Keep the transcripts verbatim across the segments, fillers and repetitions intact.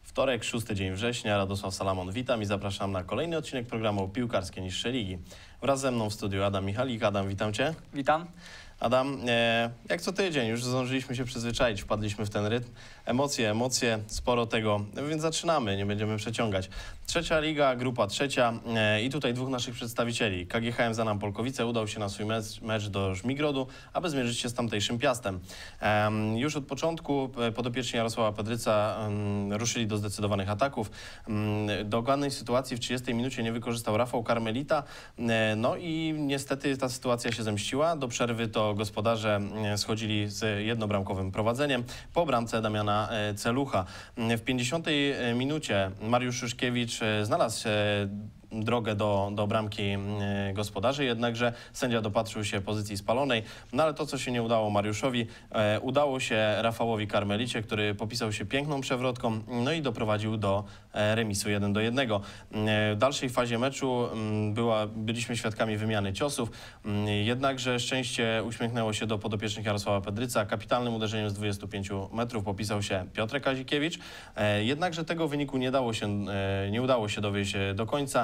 Wtorek, szósty dzień września, Radosław Salamon, witam i zapraszam na kolejny odcinek programu Piłkarskie Niższe Ligi. Wraz ze mną w studiu Adam Michalik. Adam, witam Cię. Witam. Adam, e, jak co tydzień już zdążyliśmy się przyzwyczaić, wpadliśmy w ten rytm. Emocje, emocje, sporo tego, więc zaczynamy, nie będziemy przeciągać. Trzecia liga, grupa trzecia e, i tutaj dwóch naszych przedstawicieli. K G H M Zanam Polkowice udał się na swój mecz, mecz do Żmigrodu, aby zmierzyć się z tamtejszym Piastem. E, już od początku podopieczni Jarosława Pedryca e, ruszyli do zdecydowanych ataków. E, dogodnej sytuacji w trzydziestej minucie nie wykorzystał Rafał Karmelita, e, no i niestety ta sytuacja się zemściła. Do przerwy to gospodarze schodzili z jednobramkowym prowadzeniem po bramce Damiana Celucha. W pięćdziesiątej minucie Mariusz Szyszkiewicz znalazł drogę do, do bramki gospodarzy, jednakże sędzia dopatrzył się pozycji spalonej, no ale to, co się nie udało Mariuszowi, e, udało się Rafałowi Karmelicie, który popisał się piękną przewrotką, no i doprowadził do e, remisu jeden do jednego. E, w dalszej fazie meczu m, była, byliśmy świadkami wymiany ciosów, m, jednakże szczęście uśmiechnęło się do podopiecznych Jarosława Pedryca. Kapitalnym uderzeniem z dwudziestu pięciu metrów popisał się Piotr Kazikiewicz, e, jednakże tego wyniku nie, dało się, e, nie udało się dowieść do końca.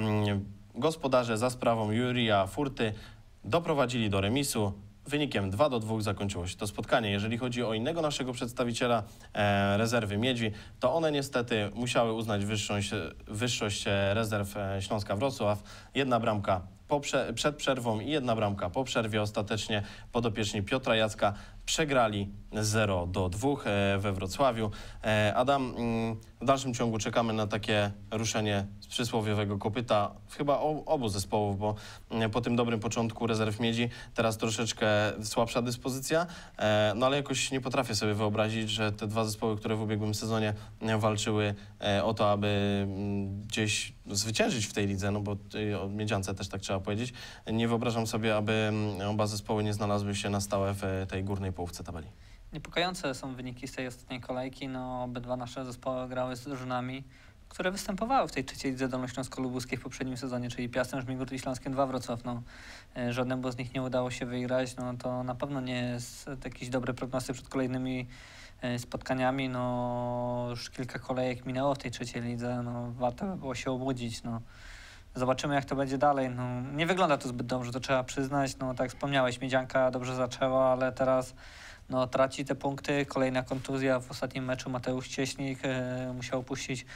Gospodarze za sprawą Jurija Furty doprowadzili do remisu. Wynikiem dwa do dwóch zakończyło się to spotkanie. Jeżeli chodzi o innego naszego przedstawiciela e, rezerwy Miedzi, to one niestety musiały uznać wyższość, wyższość rezerw Śląska Wrocław. Jedna bramka po prze, przed przerwą i jedna bramka po przerwie. Ostatecznie podopieczni Piotra Jacka przegrali zero do dwóch we Wrocławiu. Adam, w dalszym ciągu czekamy na takie ruszenie z przysłowiowego kopyta chyba obu zespołów, bo po tym dobrym początku rezerw Miedzi teraz troszeczkę słabsza dyspozycja, no ale jakoś nie potrafię sobie wyobrazić, że te dwa zespoły, które w ubiegłym sezonie walczyły o to, aby gdzieś zwyciężyć w tej lidze, no bo o Miedziance też tak trzeba powiedzieć, nie wyobrażam sobie, aby oba zespoły nie znalazły się na stałe w tej górnej połówce tabeli. Niepokojące są wyniki z tej ostatniej kolejki. No, obydwa nasze zespoły grały z drużynami, które występowały w tej trzeciej lidze dolnośląsko-lubuskiej w poprzednim sezonie, czyli Piastem, Żmigród i Śląskiem dwa Wrocław. No, żadnemu z nich nie udało się wygrać. No, to na pewno nie jest jakiś dobry prognozy przed kolejnymi spotkaniami. No, już kilka kolejek minęło w tej trzeciej lidze. No, warto by było się obudzić. No. Zobaczymy, jak to będzie dalej. No, nie wygląda to zbyt dobrze, to trzeba przyznać. No, tak jak wspomniałeś, Miedzianka dobrze zaczęła, ale teraz no, traci te punkty. Kolejna kontuzja w ostatnim meczu. Mateusz Cieśnik e, musiał opuścić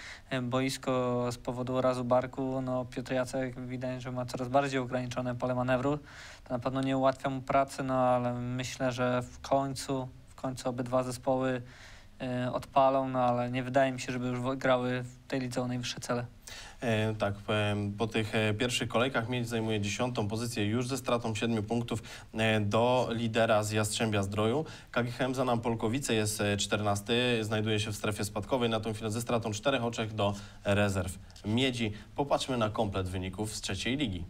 boisko z powodu urazu barku. No, Piotr Jacek widać, że ma coraz bardziej ograniczone pole manewru. To na pewno nie ułatwia mu pracy, no ale myślę, że w końcu, w końcu obydwa zespoły e, odpalą, no ale nie wydaje mi się, żeby już grały w tej lidze o najwyższe cele. E, tak, e, po tych e, pierwszych kolejkach Miedź zajmuje dziesiątą pozycję już ze stratą siedmiu punktów e, do lidera z Jastrzębia Zdroju. K G H M Zanam Polkowice jest czternasty, znajduje się w strefie spadkowej, na tą chwilę ze stratą czterech oczek do rezerw Miedzi. Popatrzmy na komplet wyników z trzeciej ligi.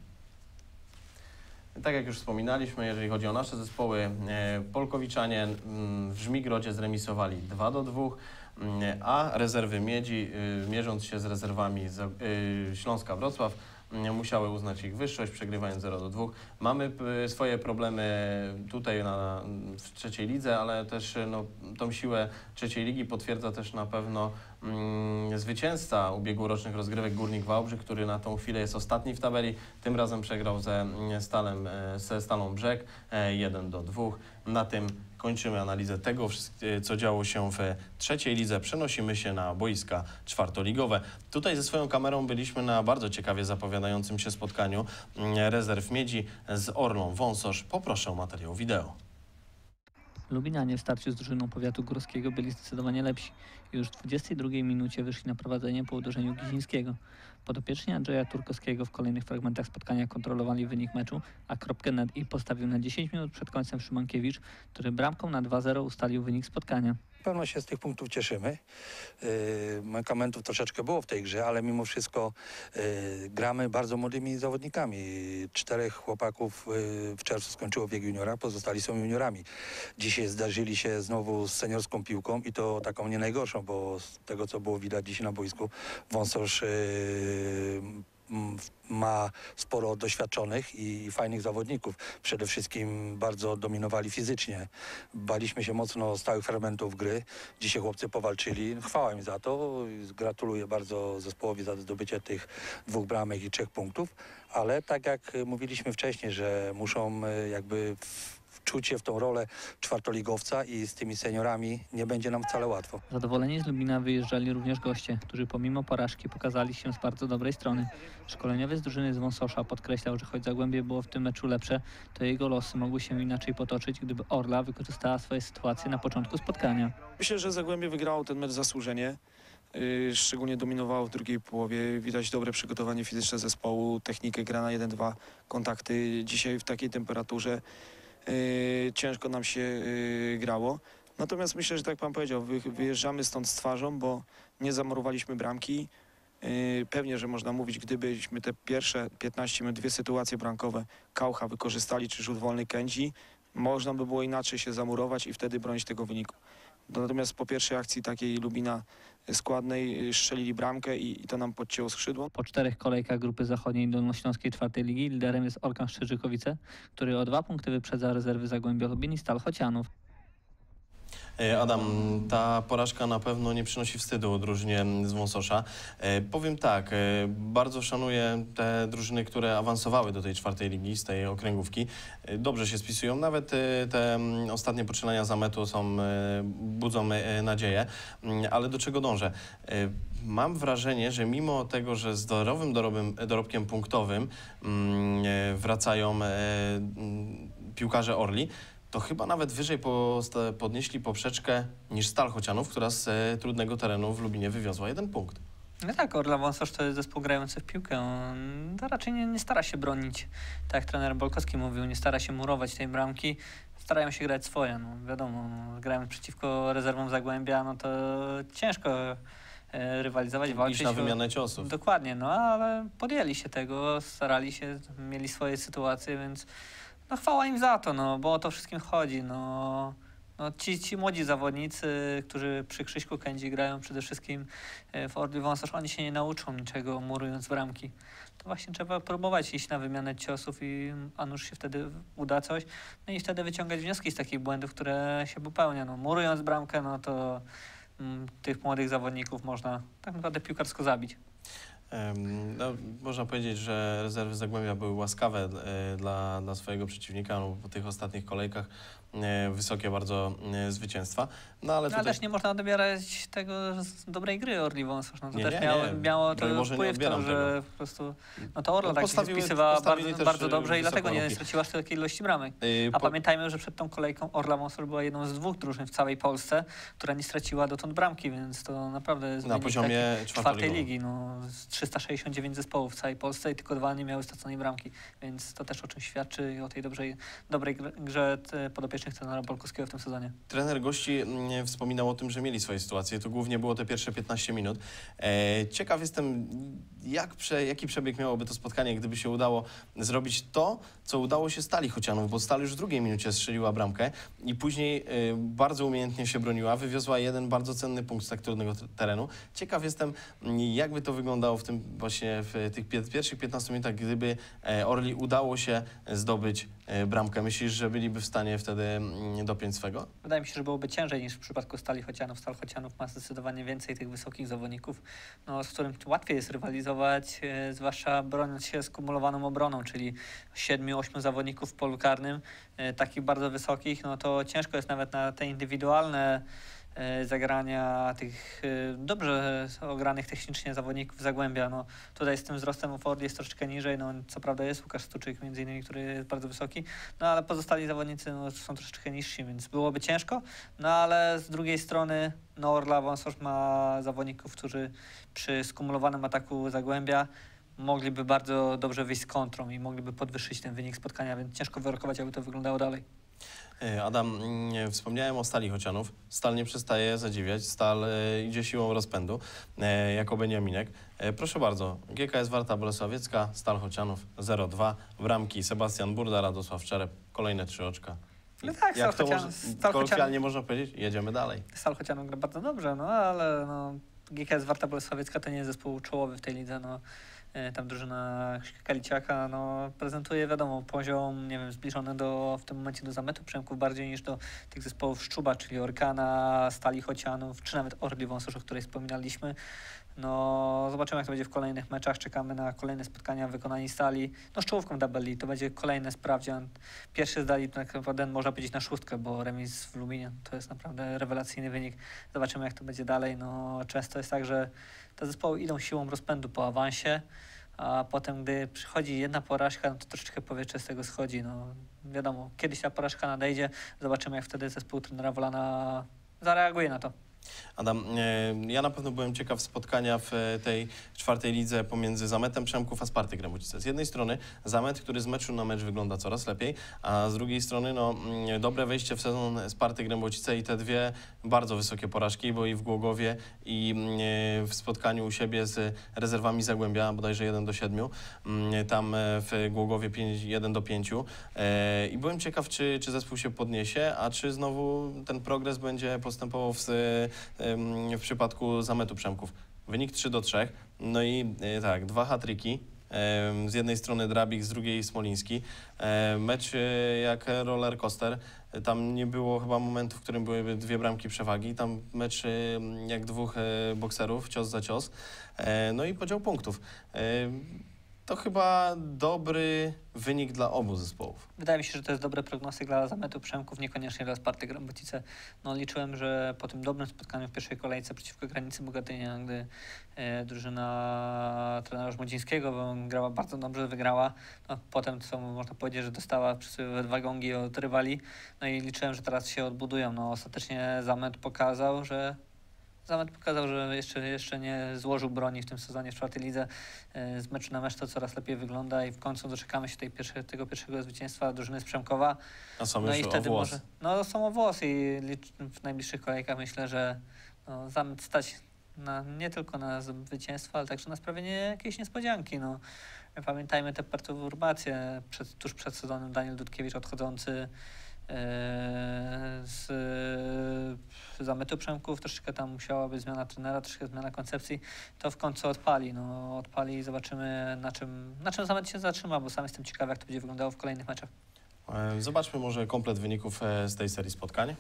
Tak jak już wspominaliśmy, jeżeli chodzi o nasze zespoły, e, Polkowiczanie m, w Żmigrodzie zremisowali dwa do dwóch. A rezerwy Miedzi, y, mierząc się z rezerwami z, y, Śląska Wrocław, y, musiały uznać ich wyższość, przegrywając zero do dwóch. Mamy y, swoje problemy tutaj na, w trzeciej lidze, ale też y, no, tą siłę trzeciej ligi potwierdza też na pewno y, zwycięzca ubiegłorocznych rozgrywek Górnik Wałbrzych, który na tą chwilę jest ostatni w tabeli. Tym razem przegrał ze, Stalem, y, ze Stalą Brzeg y, jeden do dwóch. Na tym kończymy analizę tego, co działo się w trzeciej lidze. Przenosimy się na boiska czwartoligowe. Tutaj ze swoją kamerą byliśmy na bardzo ciekawie zapowiadającym się spotkaniu rezerw Miedzi z Orlą Wąsosz. Poproszę o materiał wideo. Lubinianie w starciu z drużyną powiatu górskiego byli zdecydowanie lepsi. Już w dwudziestej drugiej minucie wyszli na prowadzenie po uderzeniu Gizińskiego. Podopieczni Andrzeja Turkowskiego w kolejnych fragmentach spotkania kontrolowali wynik meczu, a kropkę nad i postawił na dziesięć minut przed końcem Szymankiewicz, który bramką na dwa zero ustalił wynik spotkania. Na pewno się z tych punktów cieszymy. Yy, mankamentów troszeczkę było w tej grze, ale mimo wszystko yy, gramy bardzo młodymi zawodnikami. Czterech chłopaków yy, w czerwcu skończyło wiek juniora, pozostali są juniorami. Dzisiaj zdarzyli się znowu z seniorską piłką i to taką nie najgorszą, bo z tego, co było widać dzisiaj na boisku, Wąsosz yy, mm, ma sporo doświadczonych i, i fajnych zawodników. Przede wszystkim bardzo dominowali fizycznie. Baliśmy się mocno stałych fragmentów gry. Dzisiaj chłopcy powalczyli. Chwała im za to. Gratuluję bardzo zespołowi za zdobycie tych dwóch bramek i trzech punktów. Ale tak jak mówiliśmy wcześniej, że muszą e, jakby w, wczuć się w tą rolę czwartoligowca i z tymi seniorami nie będzie nam wcale łatwo. Zadowoleni z Lubina wyjeżdżali również goście, którzy pomimo porażki pokazali się z bardzo dobrej strony. Szkoleniowiec drużyny z Wąsosza podkreślał, że choć Zagłębie było w tym meczu lepsze, to jego losy mogły się inaczej potoczyć, gdyby Orla wykorzystała swoje sytuacje na początku spotkania. Myślę, że Zagłębie wygrało ten mecz zasłużenie. Yy, szczególnie dominowało w drugiej połowie. Widać dobre przygotowanie fizyczne zespołu, technikę, gra na jeden dwa, kontakty. Dzisiaj w takiej temperaturze yy, ciężko nam się yy, grało. Natomiast myślę, że tak jak pan powiedział, wy, wyjeżdżamy stąd z twarzą, bo nie zamurowaliśmy bramki. Yy, pewnie, że można mówić, gdybyśmy te pierwsze piętnaście minut, dwie sytuacje bramkowe Kaucha wykorzystali, czy rzut wolny Kędzi, można by było inaczej się zamurować i wtedy bronić tego wyniku. Natomiast po pierwszej akcji takiej Lubina składnej strzelili bramkę i, i to nam podcięło skrzydło. Po czterech kolejkach grupy zachodniej Dolnośląskiej czwartej ligi liderem jest Orkan Szczerzykowice, który o dwa punkty wyprzedza rezerwy Zagłębia Lubin i Stal Chocianów. Adam, ta porażka na pewno nie przynosi wstydu drużynie z Wąsosza. E, powiem tak, e, bardzo szanuję te drużyny, które awansowały do tej czwartej ligi z tej okręgówki. E, dobrze się spisują, nawet e, te m, ostatnie poczynania zametu są, e, budzą e, nadzieję. M, ale do czego dążę? E, mam wrażenie, że mimo tego, że zdrowym dorobem, dorobkiem punktowym m, e, wracają e, m, piłkarze Orli, to chyba nawet wyżej posta- podnieśli poprzeczkę niż Stal Chocianów, która z e, trudnego terenu w Lubinie wywiozła jeden punkt. No tak, Orla Wąsosz to jest zespół grający w piłkę. On to raczej nie, nie stara się bronić, tak jak trener Bolkowski mówił, nie stara się murować tej bramki. Starają się grać swoje. No, wiadomo, no, gramy przeciwko rezerwom Zagłębia, no to ciężko e, rywalizować, walczyć. Iść na wymianę ciosów. Dokładnie, no ale podjęli się tego, starali się, mieli swoje sytuacje, więc no chwała im za to, no, bo o to wszystkim chodzi. No, no ci, ci młodzi zawodnicy, którzy przy Krzyśku Kędzi grają przede wszystkim w Orli Wąsosz, oni się nie nauczą niczego murując bramki. To właśnie trzeba próbować iść na wymianę ciosów i a nuż się wtedy uda coś. No i wtedy wyciągać wnioski z takich błędów, które się popełnia. No, murując bramkę, no to mm, tych młodych zawodników można tak naprawdę piłkarsko zabić. No, można powiedzieć, że rezerwy Zagłębia były łaskawe e, dla, dla swojego przeciwnika, no, po tych ostatnich kolejkach e, wysokie bardzo e, zwycięstwa. No, ale, No, ale tutaj... też nie można odbierać tego z dobrej gry Orli Wąsosz. No, to Nie, też nie, miało, nie. miało Broń to Boże, nie wpływ w to, odbieram że tego. po prostu no to Orla No, tak się postawiły- spisywała postawili bardzo, też, bardzo y, dobrze i wysoko dlatego nie warunki. straciła aż takiej ilości bramek. Yy, A po- pamiętajmy, że przed tą kolejką Orla Wąsosz była jedną z dwóch drużyn w całej Polsce, która nie straciła dotąd bramki, więc to naprawdę jest na wynik poziomie taki czwartej czwartoligowym. ligi. No, z trzysta sześćdziesiąt dziewięć zespołów w całej Polsce i tylko dwa nie miały straconej bramki, więc to też o czym świadczy i o tej dobrej, dobrej gr- grze t- podopiecznych trenera Bolkowskiego w tym sezonie. Trener gości mm, wspominał o tym, że mieli swoje sytuacje. To głównie było te pierwsze piętnaście minut. E, ciekaw jestem, jak prze, jaki przebieg miałoby to spotkanie, gdyby się udało zrobić to, co udało się Stali Chocianów, bo Stal już w drugiej minucie strzeliła bramkę i później e, bardzo umiejętnie się broniła, wywiozła jeden bardzo cenny punkt z tak trudnego t- terenu. Ciekaw jestem, mm, jakby to wyglądało w tym właśnie w tych pie- pierwszych piętnastu minutach, gdyby e, Orli udało się zdobyć e, bramkę. Myślisz, że byliby w stanie wtedy mm, dopiąć swego? Wydaje mi się, że byłoby ciężej niż w przypadku Stali Chocianów. Stal Chocianów ma zdecydowanie więcej tych wysokich zawodników, no, z którym łatwiej jest rywalizować, e, zwłaszcza broniąc się skumulowaną obroną, czyli siedmiu, ośmiu zawodników w polu karnym, e, takich bardzo wysokich, no to ciężko jest nawet na te indywidualne e, zagrania tych e, dobrze ogranych technicznie zawodników Zagłębia. No, tutaj z tym wzrostem w Orli jest troszeczkę niżej, no, co prawda jest Łukasz Stuczyk między innymi, który jest bardzo wysoki, no ale pozostali zawodnicy no, są troszeczkę niżsi, więc byłoby ciężko, no ale z drugiej strony no, Orla Wąsosz ma zawodników, którzy przy skumulowanym ataku Zagłębia mogliby bardzo dobrze wyjść z kontrą i mogliby podwyższyć ten wynik spotkania, więc ciężko wyrokować, jakby to wyglądało dalej. E, Adam, mm, wspomniałem o Stali Chocianów. Stal nie przestaje zadziwiać. Stal e, idzie siłą rozpędu e, jako Beniaminek. E, proszę bardzo, G K S Warta Bolesławiecka, Stal Chocianów zero dwa, bramki Sebastian Burda, Radosław Czerep, kolejne trzy oczka. I No tak, jak Stal to Chocian- może, Stal kolokwialnie można powiedzieć, jedziemy dalej. Stal Chocianów gra bardzo dobrze, no ale no, G K S Warta Bolesławiecka to nie jest zespół czołowy w tej lidze. No. e, tam drużyna Kaliciaka, no prezentuje, wiadomo, poziom, nie wiem, zbliżony do, w tym momencie do Zametu Przemków bardziej niż do tych zespołów Szczuba, czyli Orkana, Stali Chocianów, czy nawet Orli Wąsórz, o której wspominaliśmy. No, zobaczymy, jak to będzie w kolejnych meczach. Czekamy na kolejne spotkania w wykonaniu Stali. No, z czołówką Double to będzie kolejny sprawdzian. Pierwszy zdali tak naprawdę, można powiedzieć, na szóstkę, bo remis w Lubinie to jest naprawdę rewelacyjny wynik. Zobaczymy, jak to będzie dalej. No, często jest tak, że te zespoły idą siłą rozpędu po awansie, a potem, gdy przychodzi jedna porażka, no to troszeczkę powietrze z tego schodzi. No, wiadomo, kiedyś ta porażka nadejdzie. Zobaczymy, jak wtedy zespół trenera Wolana zareaguje na to. Adam, e, ja na pewno byłem ciekaw spotkania w e, tej czwartej lidze pomiędzy Zametem Przemków a Sparty Grębocice. Z jednej strony Zamet, który z meczu na mecz wygląda coraz lepiej, a z drugiej strony no, mm, dobre wejście w sezon Sparty Grębocice i te dwie bardzo wysokie porażki, bo i w Głogowie, i mm, w spotkaniu u siebie z rezerwami Zagłębia, bodajże jeden do siedmiu, mm, tam e, w Głogowie jeden do pięciu. E, I byłem ciekaw, czy, czy zespół się podniesie, a czy znowu ten progres będzie postępował w w przypadku Zametu Przemków. Wynik trzy do trzech, no i e, tak, dwa hat-tricki, z jednej strony Drabik, z drugiej Smoliński. E, mecz e, jak roller coaster, tam nie było chyba momentu, w którym byłyby dwie bramki przewagi, tam mecz e, jak dwóch e, bokserów, cios za cios, e, no i podział punktów. E, To chyba dobry wynik dla obu zespołów. Wydaje mi się, że to jest dobry prognostyk dla Zametu Przemków, niekoniecznie dla Sparty Grębocice. No, liczyłem, że po tym dobrym spotkaniu w pierwszej kolejce przeciwko Granicy Bogatynia, gdy e, drużyna trenera Żmudzińskiego grała bardzo dobrze, wygrała. No, potem, co można powiedzieć, że dostała przysłowiowe dwa gongi od rywali. No i liczyłem, że teraz się odbudują. No, ostatecznie Zamet pokazał, że Zamet pokazał, że jeszcze, jeszcze nie złożył broni w tym sezonie w czwartej lidze. Z meczu na mecz to coraz lepiej wygląda i w końcu doczekamy się tej pierwszej, tego pierwszego zwycięstwa drużyny z Przemkowa. A są no już i wtedy o włos. może. No są o włos i licz, w najbliższych kolejkach myślę, że no, Zamet stać na, nie tylko na zwycięstwo, ale także na sprawienie jakiejś niespodzianki. No. Pamiętajmy te perturbacje przed, tuż przed sezonem. Daniel Dudkiewicz odchodzący z Zametu Przemków, troszeczkę tam musiała być zmiana trenera, troszeczkę zmiana koncepcji, to w końcu odpali. No, odpali i zobaczymy, na czym, na czym Zamet się zatrzyma, bo sam jestem ciekawy, jak to będzie wyglądało w kolejnych meczach. Zobaczmy może komplet wyników z tej serii spotkań.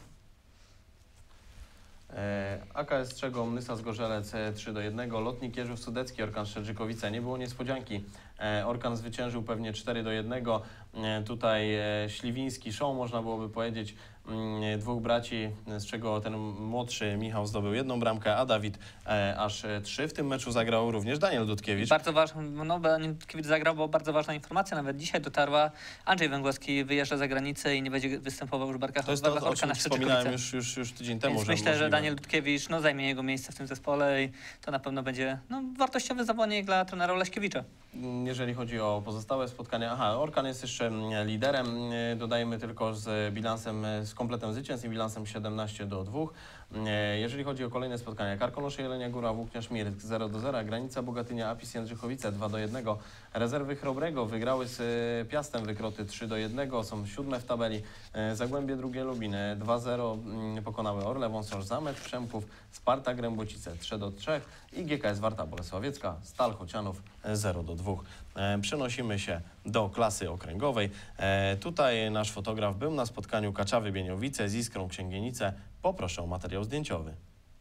A K S Strzegom, Nysa Zgorzelec trzy do jednego, Lotnik Jeżów Sudecki, Orkan Szczerżykowice. Nie było niespodzianki. Orkan zwyciężył pewnie cztery do jednego. Tutaj Śliwiński show, można byłoby powiedzieć, dwóch braci, z czego ten młodszy Michał zdobył jedną bramkę, a Dawid e, aż trzy. W tym meczu zagrał również Daniel Dudkiewicz. Bardzo ważny, no Daniel Dudkiewicz zagrał, bo bardzo ważna informacja, nawet dzisiaj dotarła. Andrzej Węgłowski wyjeżdża za granicę i nie będzie występował już w barkach To jest to, o Orkana czym wspominałem już, już, już tydzień temu. Więc że myślę, że możliwe. Daniel Dudkiewicz no, zajmie jego miejsce w tym zespole i to na pewno będzie no, wartościowy zawodnik dla trenera Oleśkiewicza. Jeżeli chodzi o pozostałe spotkania, aha, Orkan jest jeszcze liderem, dodajemy tylko z bilansem, z kompletem zwycięstw i bilansem siedemnaście do dwóch. Jeżeli chodzi o kolejne spotkania, Karkonosze Jelenia Góra, Włókniarz Mirsk zero do zera, Granica Bogatynia, Apis Jędrzychowice dwa do jednego, Rezerwy Chrobrego wygrały z Piastem Wykroty trzy do jednego, są siódme w tabeli, Zagłębie Drugie Lubiny dwa zero pokonały Orle Wąsórz, Zamet Przemków, Sparta Grębocice trzy do trzech i G K S Warta Bolesławiecka, Stal Chocianów zero do dwóch. Przenosimy się do klasy okręgowej. Tutaj nasz fotograf był na spotkaniu Kaczawy Bieniowice z Iskrą Księgienice. Poproszę o materiał zdjęciowy.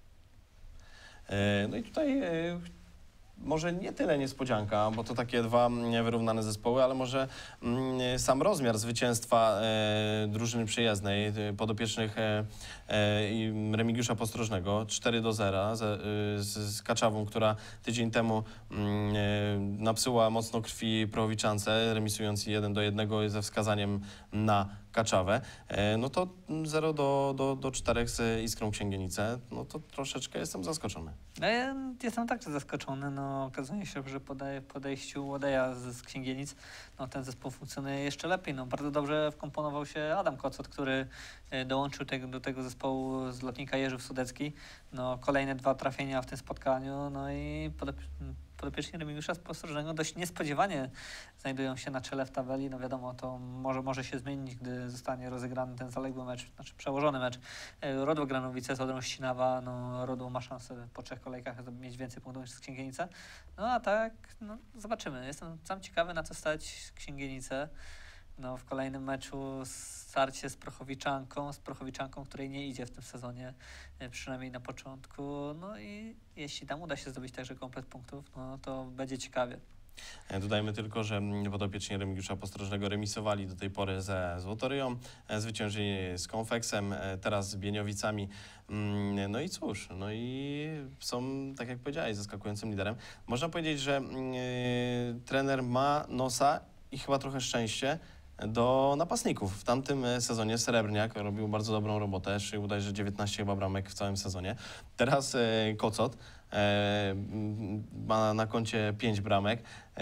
No i tutaj może nie tyle niespodzianka, bo to takie dwa wyrównane zespoły, ale może sam rozmiar zwycięstwa drużyny przyjezdnej, podopiecznych Remigiusza Postrożnego cztery do zera z, z Kaczawą, która tydzień temu napsuła mocno krwi Prochowiczance, remisując jeden do jednego ze wskazaniem na Kaczawę, no to zero do czterech z Iskrą Księgienice, no to troszeczkę jestem zaskoczony. No ja jestem także zaskoczony, no okazuje się, że po podejściu Łodeja z, z Księgienic, no ten zespół funkcjonuje jeszcze lepiej, no bardzo dobrze wkomponował się Adam Kocot, który dołączył tego, do tego zespołu z Lotnika Jeżów Sudecki, no kolejne dwa trafienia w tym spotkaniu, no i podopieczni Remigiusza Ostrożnego dość niespodziewanie znajdują się na czele w tabeli. No wiadomo, to może, może się zmienić, gdy zostanie rozegrany ten zaległy mecz, znaczy przełożony mecz Rodło Granowice z Odrą Ścinawa. No, Rodło ma szansę po trzech kolejkach mieć więcej punktów niż Księgienice. No a tak, no, zobaczymy. Jestem sam ciekawy, na co stać Księgienice. No, w kolejnym meczu starcie z Prochowiczanką, z Prochowiczanką, której nie idzie w tym sezonie, przynajmniej na początku. No i jeśli tam uda się zdobyć także komplet punktów, no to będzie ciekawie. Dodajmy tylko, że podopieczni Remigiusza Postrożnego remisowali do tej pory ze Złotoryją, zwyciężyli z Konfeksem, teraz z Bieniowicami. No i cóż, no i są, tak jak powiedziałeś, zaskakującym liderem. Można powiedzieć, że yy, trener ma nosa i chyba trochę szczęście do napastników. W tamtym sezonie Srebrniak robił bardzo dobrą robotę, czyli bodajże dziewiętnaście chyba bramek w całym sezonie. Teraz e, Kocot e, ma na koncie pięć bramek. E,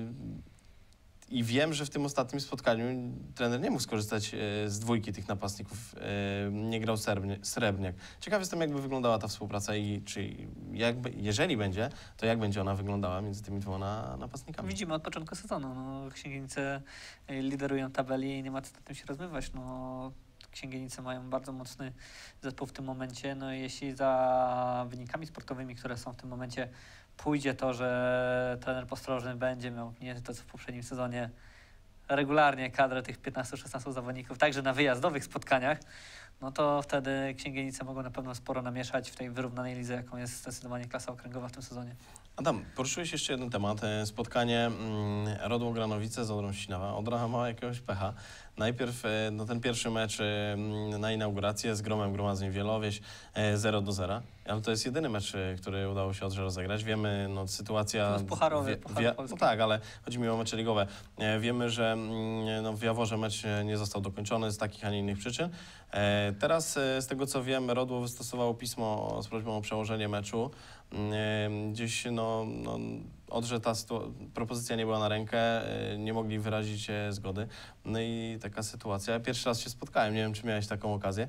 I wiem, że w tym ostatnim spotkaniu trener nie mógł skorzystać e, z dwójki tych napastników. E, nie grał Srebrniak. Srebrniak. Ciekaw jestem, jakby wyglądała ta współpraca i czy jakby, jeżeli będzie, to jak będzie ona wyglądała między tymi dwoma napastnikami. Widzimy od początku sezonu. No, Księgienice liderują tabeli i nie ma co nad tym się rozmywać. No, Księgienice mają bardzo mocny zespół w tym momencie. No, jeśli za wynikami sportowymi, które są w tym momencie, pójdzie to, że trener Postrożny będzie miał, nie to co w poprzednim sezonie, regularnie kadrę tych piętnastu szesnastu zawodników, także na wyjazdowych spotkaniach, no to wtedy Księgienice mogą na pewno sporo namieszać w tej wyrównanej lidze, jaką jest zdecydowanie klasa okręgowa w tym sezonie. Adam, poruszyłeś jeszcze jeden temat. Spotkanie mm, Rodło Granowice z Odrą Ścinawa. Odra ma jakiegoś pecha. Najpierw no, ten pierwszy mecz na inaugurację z Gromem Gromadzeń Wielowieś zero do zera. Ale to jest jedyny mecz, który udało się Odrze rozegrać. Wiemy, no sytuacja... To jest pucharowy, wie, puchar wie, polski. No tak, ale chodzi mi o mecze ligowe. Wiemy, że no, w Jaworze mecz nie został dokończony z takich, a nie innych przyczyn. Teraz z tego co wiem, Rodło wystosowało pismo z prośbą o przełożenie meczu. Gdzieś no, no, Odrze ta propozycja nie była na rękę, nie mogli wyrazić zgody. No i taka sytuacja. Pierwszy raz się spotkałem, nie wiem, czy miałeś taką okazję.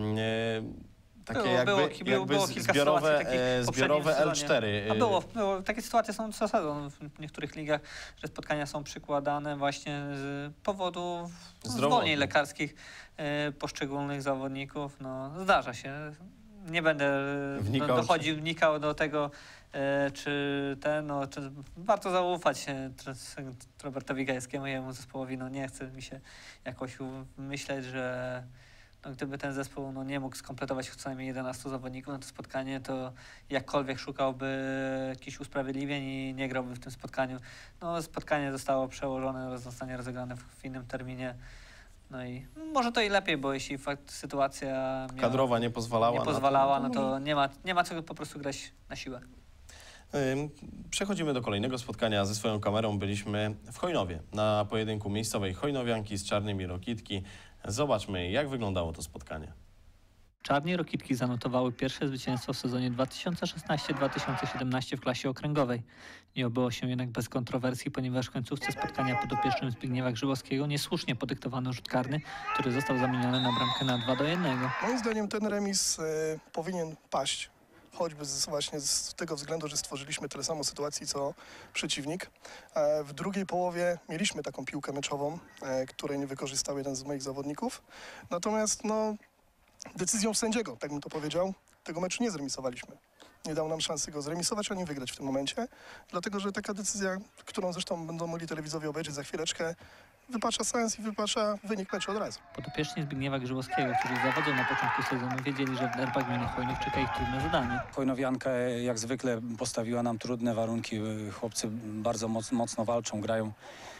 Takie było, jakby, było, jakby było kilka zbiorowe, sytuacji takich w zbiorowe poprzednim L cztery. A było, było, takie sytuacje są co sezon w niektórych ligach, że spotkania są przykładane właśnie z powodu zwolnień lekarskich e, poszczególnych zawodników. No, zdarza się. Nie będę Wnikał, do, dochodził, wnikał do tego, e, czy ten, no, czy warto zaufać e, Robertowi Gajewskiemu i jemu zespołowi. No, nie chce mi się jakoś myśleć, że no, gdyby ten zespół no, nie mógł skompletować co najmniej jedenastu zawodników na to spotkanie, to jakkolwiek szukałby jakichś usprawiedliwień i nie grałby w tym spotkaniu. No, spotkanie zostało przełożone, zostanie rozegrane w, w innym terminie. No i może to i lepiej, bo jeśli fakt, sytuacja miała, kadrowa nie pozwalała, nie pozwalała na to, no to nie ma, nie ma co po prostu grać na siłę. Przechodzimy do kolejnego spotkania. Ze swoją kamerą byliśmy w Chojnowie na pojedynku miejscowej Chojnowianki z Czarnymi Rokitki. Zobaczmy, jak wyglądało to spotkanie. Czarni Rokitki zanotowały pierwsze zwycięstwo w sezonie dwa tysiące szesnastym dwa tysiące siedemnastym w klasie okręgowej. Nie obyło się jednak bez kontrowersji, ponieważ w końcówce spotkania podopiecznym Zbigniewa Grzybowskiego niesłusznie podyktowano rzut karny, który został zamieniony na bramkę na dwa do jednego. Moim zdaniem ten remis y, powinien paść. Choćby z, właśnie z tego względu, że stworzyliśmy tyle samo sytuacji, co przeciwnik. E, w drugiej połowie mieliśmy taką piłkę meczową, e, której nie wykorzystał jeden z moich zawodników. Natomiast no, decyzją sędziego, tak bym to powiedział, tego meczu nie zremisowaliśmy. Nie dał nam szansy go zremisować, ani wygrać w tym momencie, dlatego że taka decyzja, którą zresztą będą mogli telewizowie obejrzeć za chwileczkę, wypacza sens i wypacza wynik meczu od razu. Podopieczni Zbigniewa Grzybowskiego, którzy zawodzą na początku sezonu, wiedzieli, że w derbach gminy Chojnów czeka ich trudne zadanie. Chojnowianka jak zwykle postawiła nam trudne warunki. Chłopcy bardzo moc, mocno walczą, grają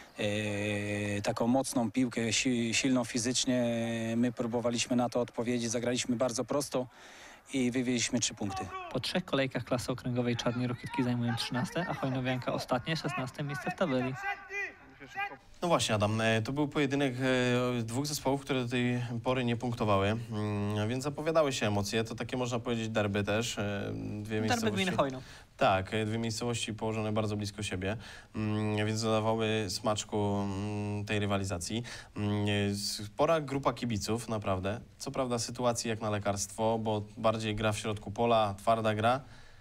e, taką mocną piłkę, si, silną fizycznie. My próbowaliśmy na to odpowiedzieć, zagraliśmy bardzo prosto i wywieźliśmy trzy punkty. Po trzech kolejkach klasy okręgowej Czarni Rokitki zajmują trzynaste, a Chojnowianka ostatnie, szesnaste miejsce w tabeli. No właśnie, Adam, to był pojedynek dwóch zespołów, które do tej pory nie punktowały, więc zapowiadały się emocje. To takie, można powiedzieć, derby też. Dwie Derby gminy Chojnów. Tak, dwie miejscowości położone bardzo blisko siebie, więc dodawały smaczku tej rywalizacji. Spora grupa kibiców, naprawdę. Co prawda sytuacji jak na lekarstwo, bo bardziej gra w środku pola, twarda gra.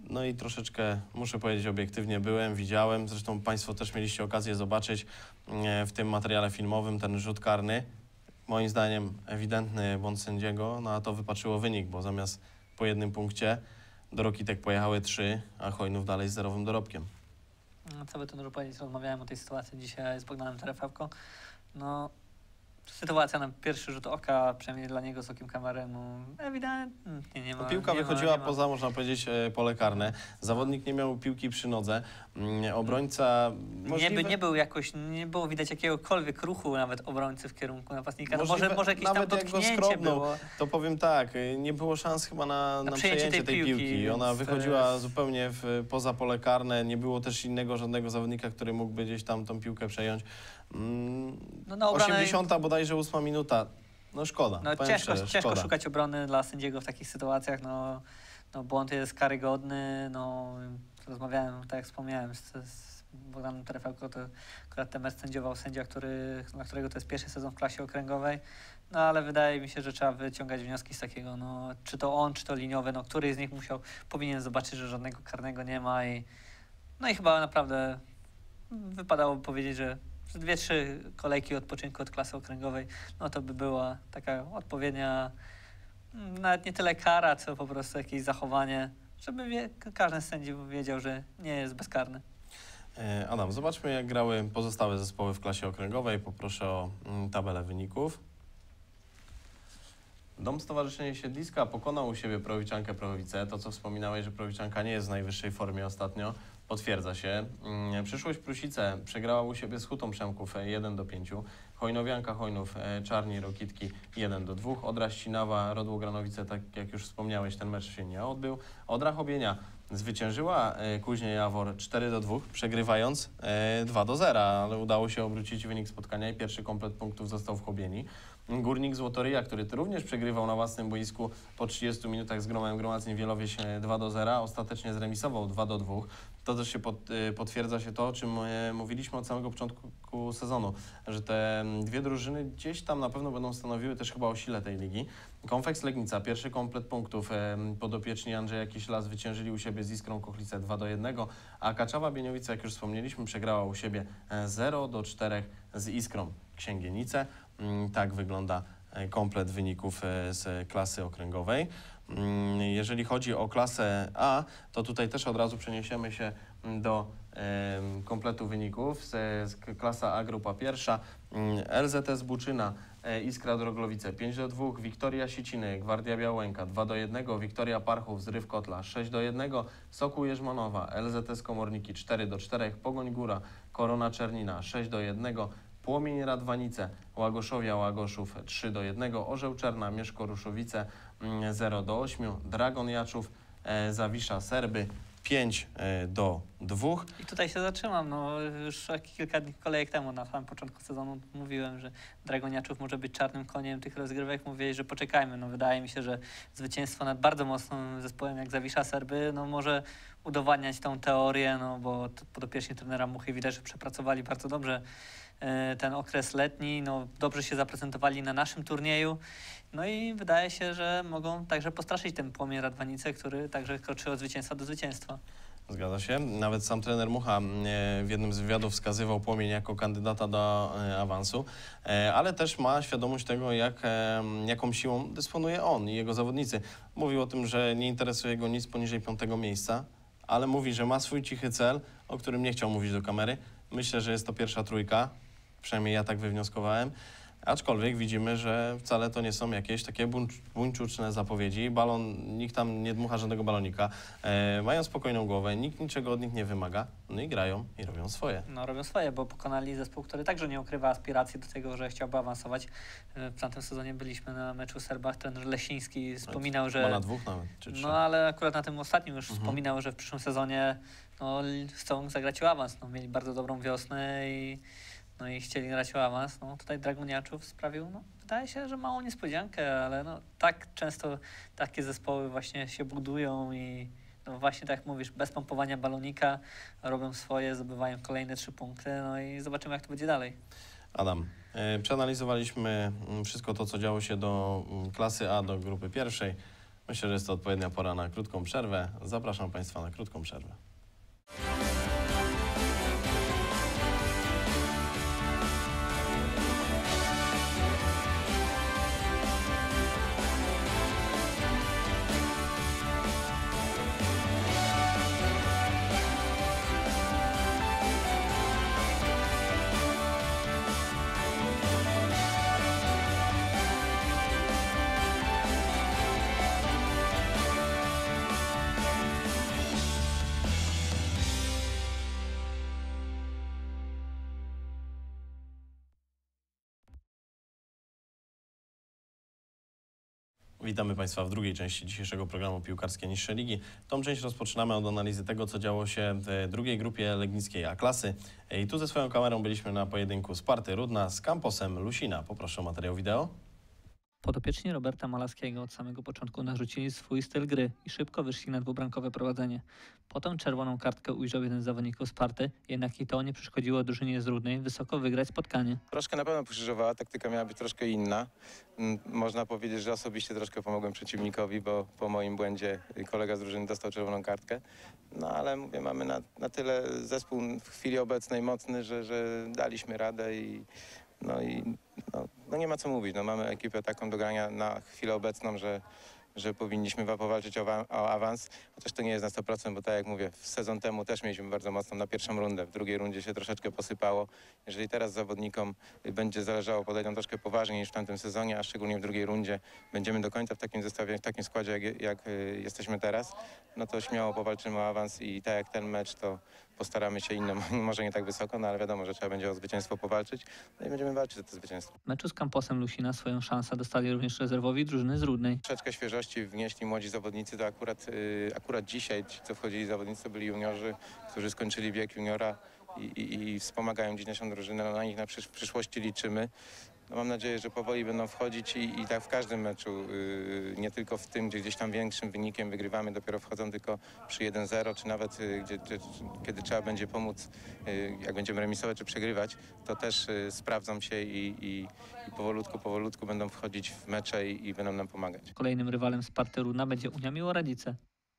No i troszeczkę, muszę powiedzieć obiektywnie, byłem, widziałem, zresztą Państwo też mieliście okazję zobaczyć e, w tym materiale filmowym ten rzut karny. Moim zdaniem ewidentny błąd sędziego, no a to wypaczyło wynik, bo zamiast po jednym punkcie do Rokitek pojechały trzy, a Chojnów dalej z zerowym dorobkiem. No, co by tu dużo powiedzieć, rozmawiałem o tej sytuacji dzisiaj z Bogdanem Terefałką. No, sytuacja na pierwszy rzut oka, przynajmniej dla niego z okiem kamery, no ewidentnie nie ma. No, piłka nie wychodziła ma, nie ma. poza, można powiedzieć, e, pole karne. Zawodnik nie miał piłki przy nodze. Mm, Obrońca możliwe... Nie, by, nie był jakoś, nie było widać jakiegokolwiek ruchu nawet obrońcy w kierunku napastnika. No Możliwe- może, może jakieś tam nawet jak go dotknięcie skrobnął, było. To powiem tak, y, nie było szans chyba na, na, przejęcie tej, tej piłki. piłki, Ona więc, wychodziła e, zupełnie w, poza pole karne. Nie było też innego żadnego zawodnika, który mógłby gdzieś tam tą piłkę przejąć. Mm, No, na obronę- osiemdziesiąta bodajże ósma minuta. No szkoda. No powiem ciężko, szczerze, ciężko szkoda. szukać obrony dla sędziego w takich sytuacjach. No, no błąd jest karygodny. No, rozmawiałem, tak jak wspomniałem, z, z Bogdanem Terefałką, to akurat ten mecz sędziował sędzia, który, dla którego to jest pierwszy sezon w klasie okręgowej. No ale wydaje mi się, że trzeba wyciągać wnioski z takiego, no czy to on, czy to liniowy, no któryś z nich musiał, powinien zobaczyć, że żadnego karnego nie ma i no i chyba naprawdę wypadałoby powiedzieć, że dwie, trzy kolejki odpoczynku od klasy okręgowej, no to by była taka odpowiednia, nawet nie tyle kara, co po prostu jakieś zachowanie, żeby wie, każdy z sędziów wiedział, że nie jest bezkarny. E, Adam, zobaczmy jak grały pozostałe zespoły w klasie okręgowej. Poproszę o mm, tabelę wyników. Dom Stowarzyszenie Siedliska pokonał u siebie Prowiczankę Prochowice. To, co wspominałeś, że Prowiczanka nie jest w najwyższej formie ostatnio, potwierdza się. Mm, Przyszłość Prusice przegrała u siebie z Hutą Przemków e, jeden do pięciu. Chojnowianka Chojnów, e, Czarni Rokitki jeden do dwóch. Odra Ścinawa, Rodło Granowice, tak jak już wspomniałeś, ten mecz się nie odbył. Odra Chobienia zwyciężyła e, Kuźnię Jawor cztery do dwóch, przegrywając e, dwa do zera, ale udało się obrócić wynik spotkania i pierwszy komplet punktów został w Chobieni. Górnik Złotoryja, który również przegrywał na własnym boisku po trzydziestu minutach z Gromem Gromadzin Wielowiec dwa do zera, ostatecznie zremisował dwa do dwóch. To też się pod, y, potwierdza się to, o czym y, mówiliśmy od samego początku sezonu, że te dwie drużyny gdzieś tam na pewno będą stanowiły też chyba o sile tej ligi. Konfeks Legnica, pierwszy komplet punktów, y, podopieczni Andrzeja Kiśla zwyciężyli u siebie z Iskrą Kochlice dwa do jednego, a Kaczawa Bieniowice, jak już wspomnieliśmy, przegrała u siebie zero do czterech z Iskrą Księgienice. Tak wygląda komplet wyników z klasy okręgowej. Jeżeli chodzi o klasę A, to tutaj też od razu przeniesiemy się do kompletu wyników. Z klasa A, grupa pierwsza. L Z S Buczyna, Iskra Droglowice pięć do dwóch, Wiktoria Siciny, Gwardia Białęka dwa do jednego, Wiktoria Parchów, Zryw Kotla sześć do jednego, Sokół Jerzmanowa, L Z S Komorniki cztery do czterech, Pogoń Góra, Korona Czernina sześć do jednego, Płomień Radwanice, Łagoszowia Łagoszów trzy do jednego, Orzeł Czerna, Mieszko Ruszowice zero do ośmiu, Dragon Jaczów, e, Zawisza Serby pięć do dwóch. I tutaj się zatrzymam, no już kilka dni kolejek temu, na samym początku sezonu mówiłem, że Dragoniaczów może być czarnym koniem tych rozgrywek, mówię, że poczekajmy, no wydaje mi się, że zwycięstwo nad bardzo mocnym zespołem jak Zawisza Serby, no może udowadniać tą teorię, no bo podopieczni trenera Muchy widać, że przepracowali bardzo dobrze ten okres letni, no dobrze się zaprezentowali na naszym turnieju, no i wydaje się, że mogą także postraszyć ten Płomień Radwanice, który także kroczy od zwycięstwa do zwycięstwa. Zgadza się. Nawet sam trener Mucha w jednym z wywiadów wskazywał Płomień jako kandydata do awansu, ale też ma świadomość tego, jak, jaką siłą dysponuje on i jego zawodnicy. Mówił o tym, że nie interesuje go nic poniżej piątego miejsca, ale mówi, że ma swój cichy cel, o którym nie chciał mówić do kamery. Myślę, że jest to pierwsza trójka, przynajmniej ja tak wywnioskowałem. Aczkolwiek widzimy, że wcale to nie są jakieś takie buńcz, buńczuczne zapowiedzi. Balon, nikt tam nie dmucha żadnego balonika. E, mają spokojną głowę, nikt niczego od nich nie wymaga. No i grają i robią swoje. No robią swoje, bo pokonali zespół, który także nie ukrywa aspiracji do tego, że chciałby awansować. W tamtym sezonie byliśmy na meczu w Serbach. Trener Lesiński wspominał, że... Chyba na dwóch nawet, czy trzy. No ale akurat na tym ostatnim już Mhm. wspominał, że w przyszłym sezonie no, chcą zagrać o awans. No, mieli bardzo dobrą wiosnę i no i chcieli grać o awans. No, tutaj Dragoniaczów sprawił, no, wydaje się, że małą niespodziankę, ale no, tak często takie zespoły właśnie się budują i no właśnie tak jak mówisz, bez pompowania balonika robią swoje, zdobywają kolejne trzy punkty, no i zobaczymy, jak to będzie dalej. Adam, e, przeanalizowaliśmy mm, wszystko to, co działo się do mm, klasy A, do grupy pierwszej. Myślę, że jest to odpowiednia pora na krótką przerwę. Zapraszam Państwa na krótką przerwę. Witamy Państwa w drugiej części dzisiejszego programu Piłkarskie Niższe Ligi. Tą część rozpoczynamy od analizy tego, co działo się w drugiej grupie legnickiej A-klasy. I tu ze swoją kamerą byliśmy na pojedynku Sparty Rudna z Camposem Lusina. Poproszę o materiał wideo. Podopieczni Roberta Malaskiego od samego początku narzucili swój styl gry i szybko wyszli na dwubramkowe prowadzenie. Potem czerwoną kartkę ujrzał jeden z zawodników Sparty, jednak i to nie przeszkodziło drużynie z Rudnej wysoko wygrać spotkanie. Troszkę na pewno pokrzyżowała, taktyka miała być troszkę inna. M, Można powiedzieć, że osobiście troszkę pomogłem przeciwnikowi, bo po moim błędzie kolega z drużyny dostał czerwoną kartkę. No ale mówię, mamy na, na tyle zespół w chwili obecnej mocny, że, że daliśmy radę i no i no, no nie ma co mówić. No, mamy ekipę taką do grania na chwilę obecną, że, że powinniśmy powalczyć o, wa- o awans. Chociaż to nie jest na sto procent, bo tak jak mówię, sezon temu też mieliśmy bardzo mocno na pierwszą rundę. W drugiej rundzie się troszeczkę posypało. Jeżeli teraz zawodnikom będzie zależało, podejdą troszkę poważniej niż w tamtym sezonie, a szczególnie w drugiej rundzie będziemy do końca w takim zestawie, w takim składzie, jak, jak y, jesteśmy teraz, no to śmiało powalczymy o awans i tak jak ten mecz, to postaramy się inną, może nie tak wysoko, no ale wiadomo, że trzeba będzie o zwycięstwo powalczyć, no i będziemy walczyć o to zwycięstwo. W meczu z Camposem Lusina swoją szansę dostali również rezerwowi drużyny z Rudnej. Troszeczkę świeżości wnieśli młodzi zawodnicy, to akurat, y, akurat dzisiaj ci, co wchodzili zawodnicy, to byli juniorzy, którzy skończyli wiek juniora i, i, i wspomagają dziś naszą drużynę, no na nich na przysz, w przyszłości liczymy. No mam nadzieję, że powoli będą wchodzić i, i tak w każdym meczu, yy, nie tylko w tym, gdzie gdzieś tam większym wynikiem wygrywamy, dopiero wchodzą tylko przy jeden zero, czy nawet yy, gdzie, gdzie, kiedy trzeba będzie pomóc, yy, jak będziemy remisować czy przegrywać, to też yy, sprawdzą się i, i, i powolutku, powolutku będą wchodzić w mecze i, i będą nam pomagać. Kolejnym rywalem Sparty Rudna będzie Unia Miłoradzice.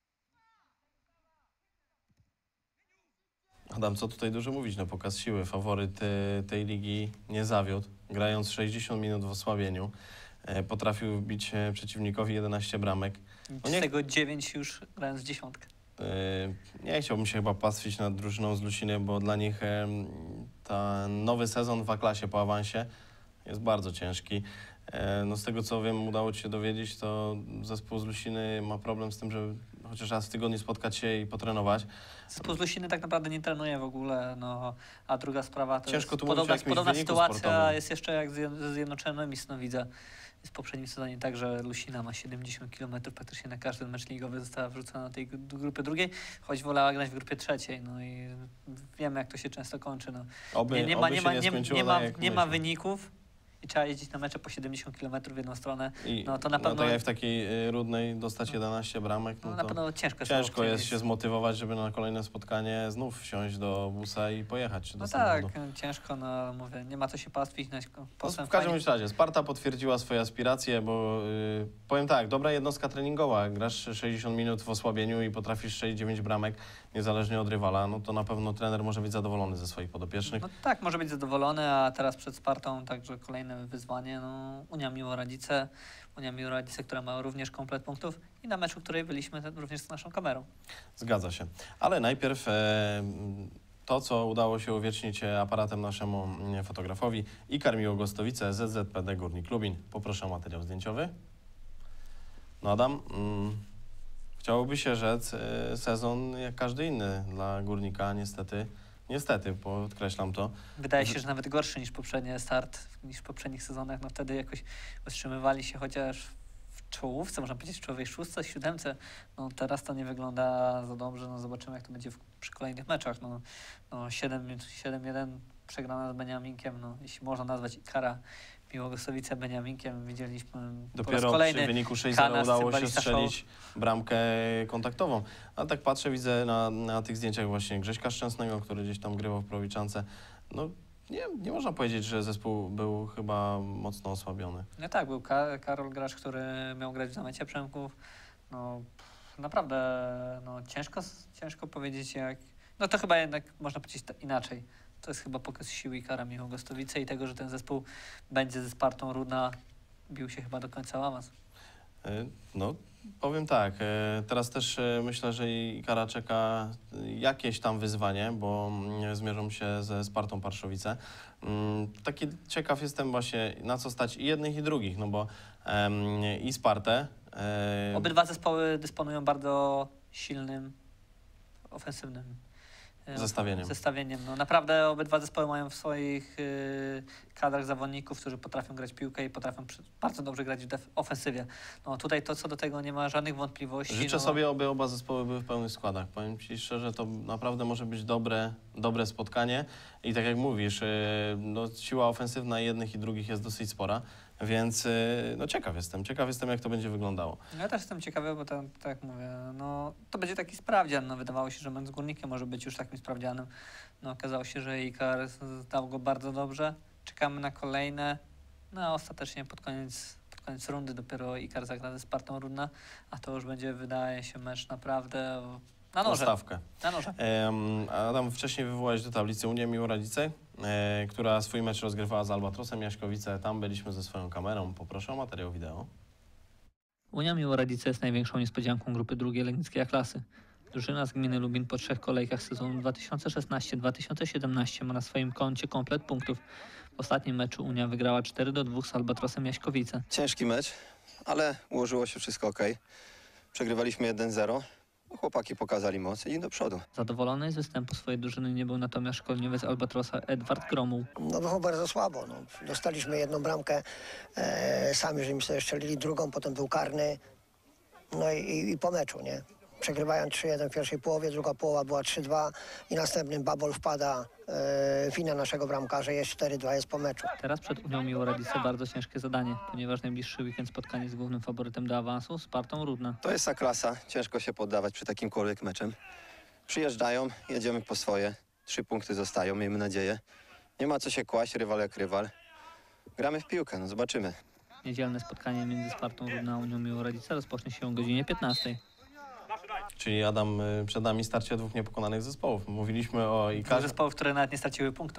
Adam, co tutaj dużo mówić? No pokaz siły. Faworyt e, tej ligi nie zawiódł. Grając sześćdziesiąt minut w osłabieniu, e, potrafił wbić e, przeciwnikowi jedenaście bramek. No Z nie, tego dziewięć już grając w dziesiątkę. e, nie chciałbym się chyba pastwić nad drużyną z Lusiny, bo dla nich e, ten nowy sezon w A-klasie po awansie jest bardzo ciężki. E, no z tego, co wiem, udało ci się dowiedzieć, to zespół z Lusiny ma problem z tym, żeby chociaż raz w tygodniu spotkać się i potrenować. Zespół z Lusiny tak naprawdę nie trenuje w ogóle, no, a druga sprawa to Ciężko jest tu mówić o podobna, jakimś podobna wyniku sytuacja sportowym. jest jeszcze jak z- ze Zjednoczonymi Snowidzę. W poprzednim sezonie tak, że Lusina ma siedemdziesiąt kilometrów praktycznie na każdy mecz ligowy, została wrzucona do tej gru- grupy drugiej, choć wolała grać w grupie trzeciej, no i wiemy jak to się często kończy. No. Oby, Nie, nie, ma, oby nie, się ma, nie nie, skończyło nie, tak, ma, jak nie ma myślę. wyników i trzeba jeździć na mecze po siedemdziesiąt kilometrów w jedną stronę. I No to na no pewno- tak jak w takiej y, Rudnej dostać jedenaście bramek, No, no na to pewno ciężko jest ciężko jest opcję. się zmotywować, żeby na kolejne spotkanie znów wsiąść do busa i pojechać do No samochodu. tak, ciężko, no mówię, nie ma co się pastwić. No, No, posłem w każdym fajnie- razie Sparta potwierdziła swoje aspiracje, bo y, powiem tak, dobra jednostka treningowa, grasz sześćdziesiąt minut w osłabieniu i potrafisz strzelić dziewięć bramek niezależnie od rywala, no to na pewno trener może być zadowolony ze swoich podopiecznych. No tak, może być zadowolony, a teraz przed Spartą także kolejne wyzwanie. No, Unia Miłoradzice, Unia Miłoradzice, która ma również komplet punktów i na meczu, której byliśmy ten- również z naszą kamerą. Zgadza się. Ale najpierw e, to, co udało się uwiecznić e, aparatem naszemu mm, fotografowi i Karmiło Gostowice, Z Z P D Górnik Lubin. Poproszę o materiał zdjęciowy. No Adam, mm, chciałoby się rzec, e, sezon jak każdy inny dla Górnika, niestety. Niestety, podkreślam to. Wydaje się, że nawet gorszy niż poprzedni start, niż w poprzednich sezonach. No wtedy jakoś utrzymywali się chociaż w czołówce, można powiedzieć w czołowej szóstce, siódemce. No teraz to nie wygląda za dobrze. No zobaczymy, jak to będzie w, przy kolejnych meczach. No, no siedem jeden przegrana z Beniaminkiem, no jeśli można nazwać Ikara Miłogostowice Beniaminkiem. Widzieliśmy po raz Dopiero kolejny przy wyniku sześć zero Kanas, udało się Cymbalista strzelić bramkę kontaktową. A tak patrzę, widzę na, na tych zdjęciach właśnie Grześka Szczęsnego, który gdzieś tam grywał w Prowiczance. No nie, nie można powiedzieć, że zespół był chyba mocno osłabiony. No tak, był Ka Karol Gracz, który miał grać w zamecie Przemków. No naprawdę no, ciężko, ciężko powiedzieć jak... No to chyba jednak można powiedzieć ta- inaczej. To jest chyba pokaz siły Ikara Michał Gostowice i tego, że ten zespół będzie ze Spartą Rudna bił się chyba do końca o awans. E, No, powiem tak, e, teraz też e, myślę, że Ikara czeka jakieś tam wyzwanie, bo mm, zmierzą się ze Spartą Parszowice. Mm, Taki ciekaw jestem właśnie, na co stać i jednych, i drugich, no bo em, i Spartę... e, Obydwa zespoły dysponują bardzo silnym, ofensywnym e, Zestawieniem. zestawieniem. No, naprawdę obydwa zespoły mają w swoich y, kadrach zawodników, którzy potrafią grać piłkę i potrafią przy, bardzo dobrze grać w def- ofensywie. No, tutaj to co do tego nie ma żadnych wątpliwości. Życzę no, sobie, aby oba zespoły były w pełnych składach. Powiem Ci szczerze, to naprawdę może być dobre, dobre spotkanie i tak jak mówisz, yy, no, siła ofensywna jednych i drugich jest dosyć spora, więc yy, no, ciekaw jestem, ciekaw jestem jak to będzie wyglądało. Ja też jestem ciekawy, bo tak, tak jak mówię, no, to będzie taki sprawdzian. No, wydawało się, że mecz z Górnikiem może być już takim sprawdzianem. No, okazało się, że Ikar zdał go bardzo dobrze. Czekamy na kolejne. No a ostatecznie pod koniec, pod koniec rundy dopiero Ikar zagra ze Spartą Rudna, a to już będzie, wydaje się, mecz naprawdę na Na noże. stawkę. Na noże. Em, Adam, wcześniej wywołałeś do tablicy Unię Miłoradzice, e, która swój mecz rozgrywała z Albatrosem Jaśkowice. Tam byliśmy ze swoją kamerą. Poproszę o materiał wideo. Unia Miłoradzice jest największą niespodzianką grupy drugiej Legnickiej klasy. Drużyna z gminy Lubin po trzech kolejkach sezonu dwa tysiące szesnaście dwa tysiące siedemnaście ma na swoim koncie komplet punktów. W ostatnim meczu Unia wygrała cztery do dwóch z Albatrosem Jaśkowice. Ciężki mecz, ale ułożyło się wszystko ok. Przegrywaliśmy jeden zero. Chłopaki pokazali moc i do przodu. Zadowolony z występu swojej drużyny nie był natomiast szkoleniowiec Albatrosa Edward Gromuł. No było bardzo słabo. No. Dostaliśmy jedną bramkę, e, sami żeśmy sobie strzelili drugą, potem był karny. No i, i, i po meczu, nie? Przegrywając trzy jeden w pierwszej połowie, druga połowa była trzy dwa i następnym babol wpada e, wina naszego bramkarza, jest cztery dwa, jest po meczu. Teraz przed Unią Miłoradzice bardzo ciężkie zadanie, ponieważ najbliższy weekend spotkanie z głównym faworytem do awansu, Spartą Rudna. To jest ta klasa, ciężko się poddawać przy takimkolwiek meczem. Przyjeżdżają, jedziemy po swoje. Trzy punkty zostają, miejmy nadzieję. Nie ma co się kłaść, rywal jak rywal. Gramy w piłkę, no zobaczymy. Niedzielne spotkanie między Spartą Rudna a Unią Miłoradzice rozpocznie się o godzinie piętnastej. Czyli Adam, y, przed nami starcie dwóch niepokonanych zespołów. Mówiliśmy o Dwóch Ikarze. zespołów, które nawet nie straciły punktu.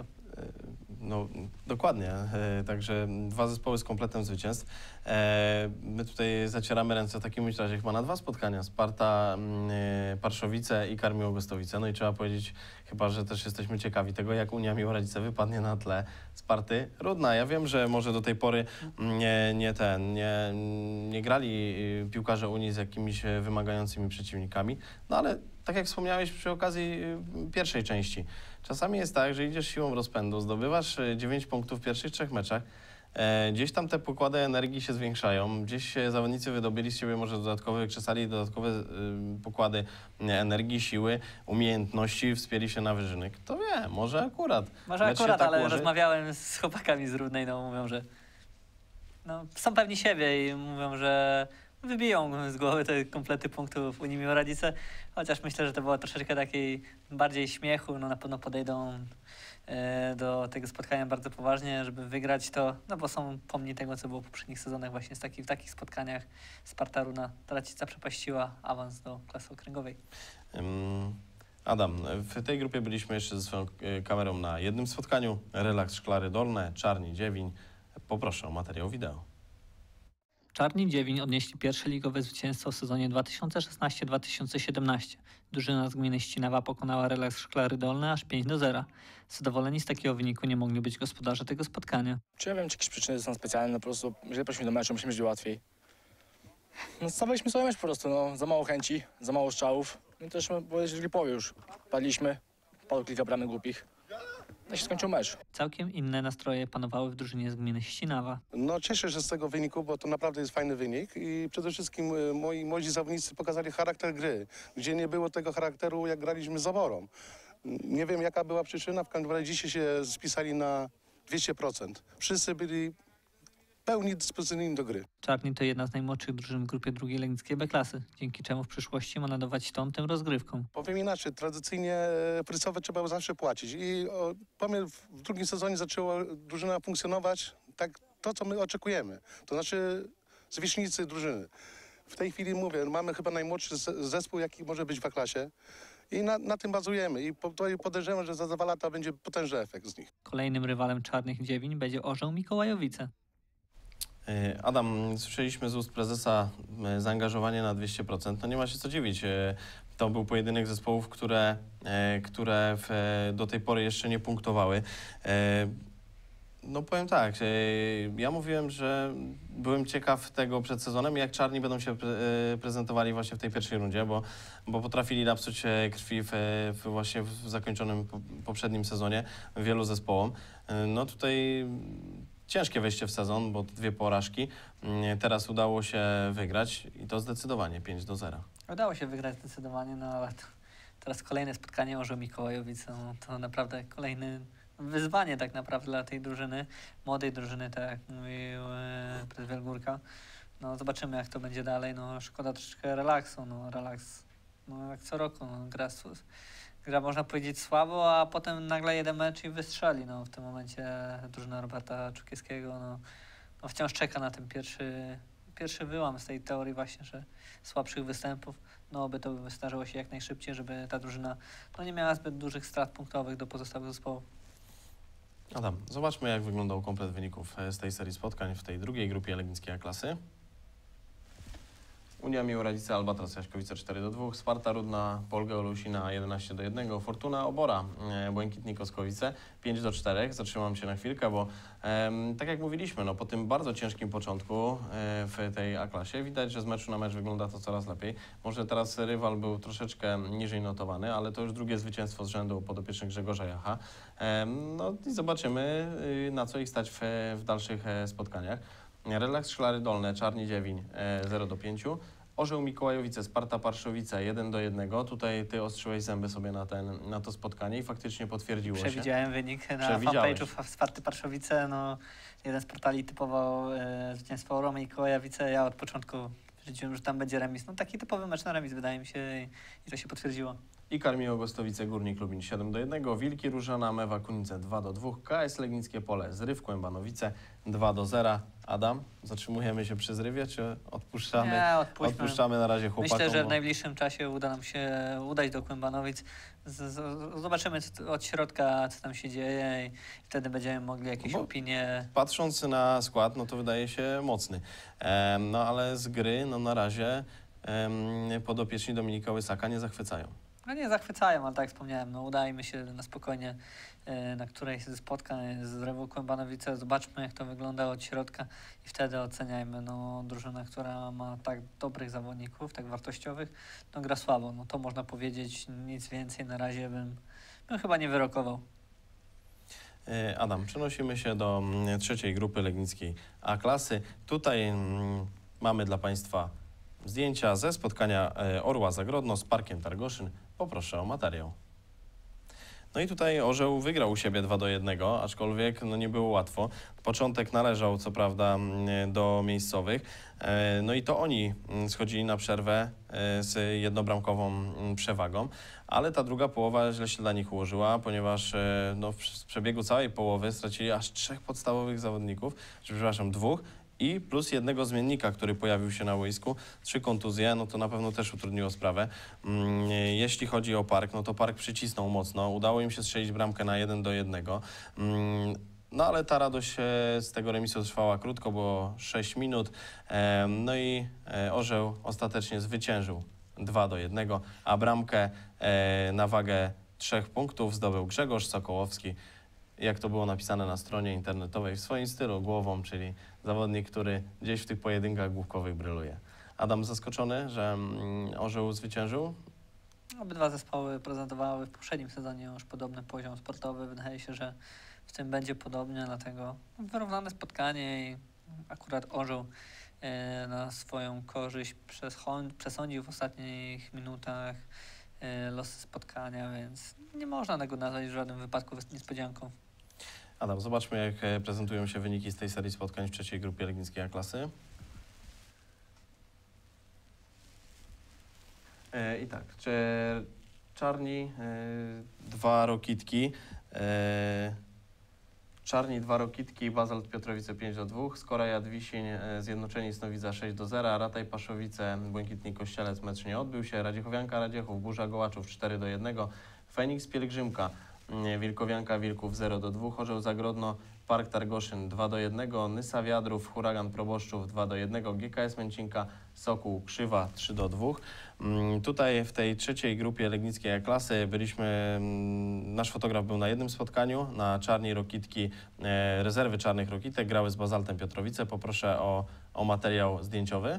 No, dokładnie. E, Także dwa zespoły z kompletem zwycięstw. E, My tutaj zacieramy ręce w takim razie chyba na dwa spotkania. Sparta, mm, e, Parszowice i Ikar Miłogostowice. No i trzeba powiedzieć chyba, że też jesteśmy ciekawi tego, jak Unia Miłoradzice wypadnie na tle Sparty Rudna. Ja wiem, że może do tej pory nie, nie ten, nie, nie grali y, piłkarze Unii z jakimiś e, wymagającymi przeciwnikami, no ale tak jak wspomniałeś przy okazji y, pierwszej części, czasami jest tak, że idziesz siłą rozpędu, zdobywasz e, dziewięć punktów w pierwszych trzech meczach, e, gdzieś tam te pokłady energii się zwiększają, gdzieś się zawodnicy wydobyli z siebie może dodatkowe, wykrzesali dodatkowe y, pokłady e, energii, siły, umiejętności, wspięli się na wyżyny. Kto wie, może akurat. Może mecz się akurat, tak ale ułoży. rozmawiałem z chłopakami z Rudnej, no mówią, że no, są pewni siebie i mówią, że wybiją z głowy te komplety punktów Unii Miłoradzice, chociaż myślę, że to było troszeczkę takiej bardziej śmiechu, no na pewno podejdą e, do tego spotkania bardzo poważnie, żeby wygrać to, no bo są pomni tego, co było w poprzednich sezonach właśnie z taki, w takich spotkaniach Sparta Rudna Tracica przepaściła awans do klasy okręgowej. Ym, Adam, w tej grupie byliśmy jeszcze ze swoją e, kamerą na jednym spotkaniu. Relaks Szklary Dolne, Czarni Dziewiń. Poproszę o materiał wideo. Czarni Dziewiń odnieśli pierwsze ligowe zwycięstwo w sezonie dwa tysiące szesnaście dwa tysiące siedemnaście. Drużyna z gminy Ścinawa pokonała Relaks Szklary Dolne aż pięć do zera. Zadowoleni z takiego wyniku nie mogli być gospodarze tego spotkania. Czy ja wiem, czy jakieś przyczyny są specjalne, no po prostu, jeżeli poszliśmy do meczu, musimy być łatwiej. No stawiliśmy sobie mecz po prostu, no, za mało chęci, za mało strzałów. No i też, powiedzieć, w połowie już padliśmy, padło kilka bramek głupich. Tak się skończył mecz. Całkiem inne nastroje panowały w drużynie z gminy Ścinawa. No cieszę się z tego wyniku, bo to naprawdę jest fajny wynik i przede wszystkim y, moi młodzi zawodnicy pokazali charakter gry, gdzie nie było tego charakteru, jak graliśmy z Zaworą. Nie wiem, jaka była przyczyna, w każdym razie dzisiaj się spisali na dwieście procent. Wszyscy byli pełni dyspozycyjni do gry. Czarni to jedna z najmłodszych drużyn w grupie drugiej Legnickiej B-klasy, dzięki czemu w przyszłości ma nadawać ton tym rozgrywką. Powiem inaczej, tradycyjnie prysowe trzeba było zawsze płacić i o, powiem, w drugim sezonie zaczęła drużyna funkcjonować tak to, co my oczekujemy. To znaczy zwierzchnicy drużyny. W tej chwili mówię, mamy chyba najmłodszy z- zespół, jaki może być w A-klasie. I na, na tym bazujemy. I po, to podejrzewam, że za dwa lata będzie potężny efekt z nich. Kolejnym rywalem Czarnych Dziewiń będzie Orzeł Mikołajowice. E, Adam, słyszeliśmy z ust prezesa e, zaangażowanie na dwieście procent. No nie ma się co dziwić. E, To był pojedynek zespołów, które, e, które w, e, do tej pory jeszcze nie punktowały. E, No powiem tak, e, ja mówiłem, że byłem ciekaw tego przed sezonem, jak Czarni będą się pre, e, prezentowali właśnie w tej pierwszej rundzie, bo, bo potrafili napsuć e, krwi w, w właśnie w zakończonym po, poprzednim sezonie wielu zespołom. E, No tutaj ciężkie wejście w sezon, bo dwie porażki. Mm, Teraz udało się wygrać i to zdecydowanie pięć do zera. Udało się wygrać zdecydowanie, no ale to, teraz kolejne spotkanie Orzeł Mikołajowice, no, to naprawdę kolejny wyzwanie tak naprawdę dla tej drużyny, młodej drużyny, tak jak mówił e, prezes Wielgórka. No zobaczymy jak to będzie dalej, no szkoda troszeczkę relaksu, no relaks, no jak co roku, no, gra, s- gra można powiedzieć słabo, a potem nagle jeden mecz i wystrzeli, no w tym momencie drużyna Roberta Czukiewskiego, no, no wciąż czeka na ten pierwszy, pierwszy wyłam z tej teorii właśnie, że słabszych występów, no oby to wystarzyło się jak najszybciej, żeby ta drużyna no, nie miała zbyt dużych strat punktowych do pozostałych zespołów. Adam, zobaczmy jak wyglądał komplet wyników e, z tej serii spotkań w tej drugiej grupie legnickiej A-klasy. Unia Miłoradzice Albatros Jaśkowice cztery do dwóch, Sparta Rudna Polgę Olusina jedenaście do jednego, Fortuna Obora e, Błękitni Koskowice pięć do czterech. Zatrzymam się na chwilkę, bo em, tak jak mówiliśmy, no, po tym bardzo ciężkim początku e, w tej A-klasie widać, że z meczu na mecz wygląda to coraz lepiej. Może teraz rywal był troszeczkę niżej notowany, ale to już drugie zwycięstwo z rzędu podopiecznych Grzegorza Jacha. Em, no i zobaczymy, y, na co ich stać w, w dalszych e, spotkaniach. Relaks Szklary Dolne, Czarni Dziewiń e, zero do pięciu. Orzeł Mikołajowice, Sparta Parszowice jeden do jednego. Tutaj ty ostrzyłeś zęby sobie na, ten, na to spotkanie i faktycznie potwierdziło się. Przewidziałem wynik na Przewidziałeś. fanpage'u Sparty Parszowice. No, jeden z portali typował e, zwycięstwo Orła Mikołajowice. Ja od początku wiedziałem, że tam będzie remis. No taki typowy mecz na remis wydaje mi się i, i to się potwierdziło. I Karmiło Gostowice Górnik Lubin siedem do jednego. Wilki Różana Mewa Kunice dwa do dwóch. K S Legnickie Pole Zryw Kłębanowice dwa do zera. Adam, zatrzymujemy się przy zrywie, czy odpuszczamy? Nie, odpuśćmy. Odpuszczamy na razie chłopakom. Myślę, że w bo- najbliższym czasie uda nam się udać do Kłębanowic. Z, z, zobaczymy co, od środka, co tam się dzieje i wtedy będziemy mogli jakieś Bo- opinie. Patrząc na skład, no to wydaje się mocny. Em, no ale z gry, no na razie em, podopieczni Dominika Łysaka nie zachwycają. No nie zachwycają, ale tak jak wspomniałem, no udajmy się na spokojnie e, na którejś ze spotkań z Rewu Kłębanowice. Zobaczmy jak to wygląda od środka i wtedy oceniajmy. No drużyna, która ma tak dobrych zawodników, tak wartościowych, no gra słabo. No to można powiedzieć, nic więcej na razie bym, bym chyba nie wyrokował. E, Adam, przenosimy się do mm, trzeciej grupy legnickiej A-klasy. Tutaj mm, mamy dla Państwa zdjęcia ze spotkania e, Orła Zagrodno z Parkiem Targoszyn. Poproszę o materiał. No i tutaj Orzeł wygrał u siebie dwa do jednego, aczkolwiek no nie było łatwo. Początek należał co prawda mm, do miejscowych, e, no i to oni mm, schodzili na przerwę e, z jednobramkową mm, przewagą, ale ta druga połowa źle się dla nich ułożyła, ponieważ e, no, w w przebiegu całej połowy stracili aż trzech podstawowych zawodników, czy, przepraszam, dwóch, i plus jednego zmiennika, który pojawił się na boisku. Trzy kontuzje, no to na pewno też utrudniło sprawę. Mm, Jeśli chodzi o Park, no to Park przycisnął mocno. Udało im się strzelić bramkę na jeden do jednego. Mm, No ale ta radość e, z tego remisu trwała krótko, było sześć minut. Em, No i e, Orzeł ostatecznie zwyciężył dwa do jednego, a bramkę e, na wagę trzech punktów zdobył Grzegorz Sokołowski. Jak to było napisane na stronie internetowej, w swoim stylu, głową, czyli zawodnik, który gdzieś w tych pojedynkach główkowych bryluje. Adam zaskoczony, że mm, Orzeł zwyciężył? Obydwa zespoły prezentowały w poprzednim sezonie już podobny poziom sportowy. Wydaje się, że w tym będzie podobnie, dlatego wyrównane spotkanie i akurat Orzeł e, na swoją korzyść przescho- przesądził w ostatnich minutach e, losy spotkania, więc nie można tego nazwać w żadnym wypadku niespodzianką. Adam, zobaczmy jak e, prezentują się wyniki z tej serii spotkań w trzeciej grupie legnickiej A-klasy. E, I tak, czy Czarni, e, dwa Rokitki, e, Czarni dwa Rokitki, Bazalt Piotrowice pięć do dwóch, Skoraja Dwisień, e, Zjednoczeni Snowica sześć do zera, Rataj Paszowice, Błękitni Kościelec, mecz nie odbył się, Radziechowianka Radziechów, Burza Gołaczów cztery do jednego, Feniks Pielgrzymka, e, Wilkowianka Wilków zero do dwóch, Orzeł Zagrodno, Park Targoszyn dwa do jednego, Nysa Wiadrów, Huragan Proboszczów dwa do jednego, G K S Męcinka, Sokół Krzywa trzy do dwóch. Mm, Tutaj w tej trzeciej grupie legnickiej A-klasy byliśmy, mm, nasz fotograf był na jednym spotkaniu, na Czarni Rokitki, e, rezerwy Czarnych Rokitek grały z Bazaltem Piotrowice. Poproszę o, o materiał zdjęciowy.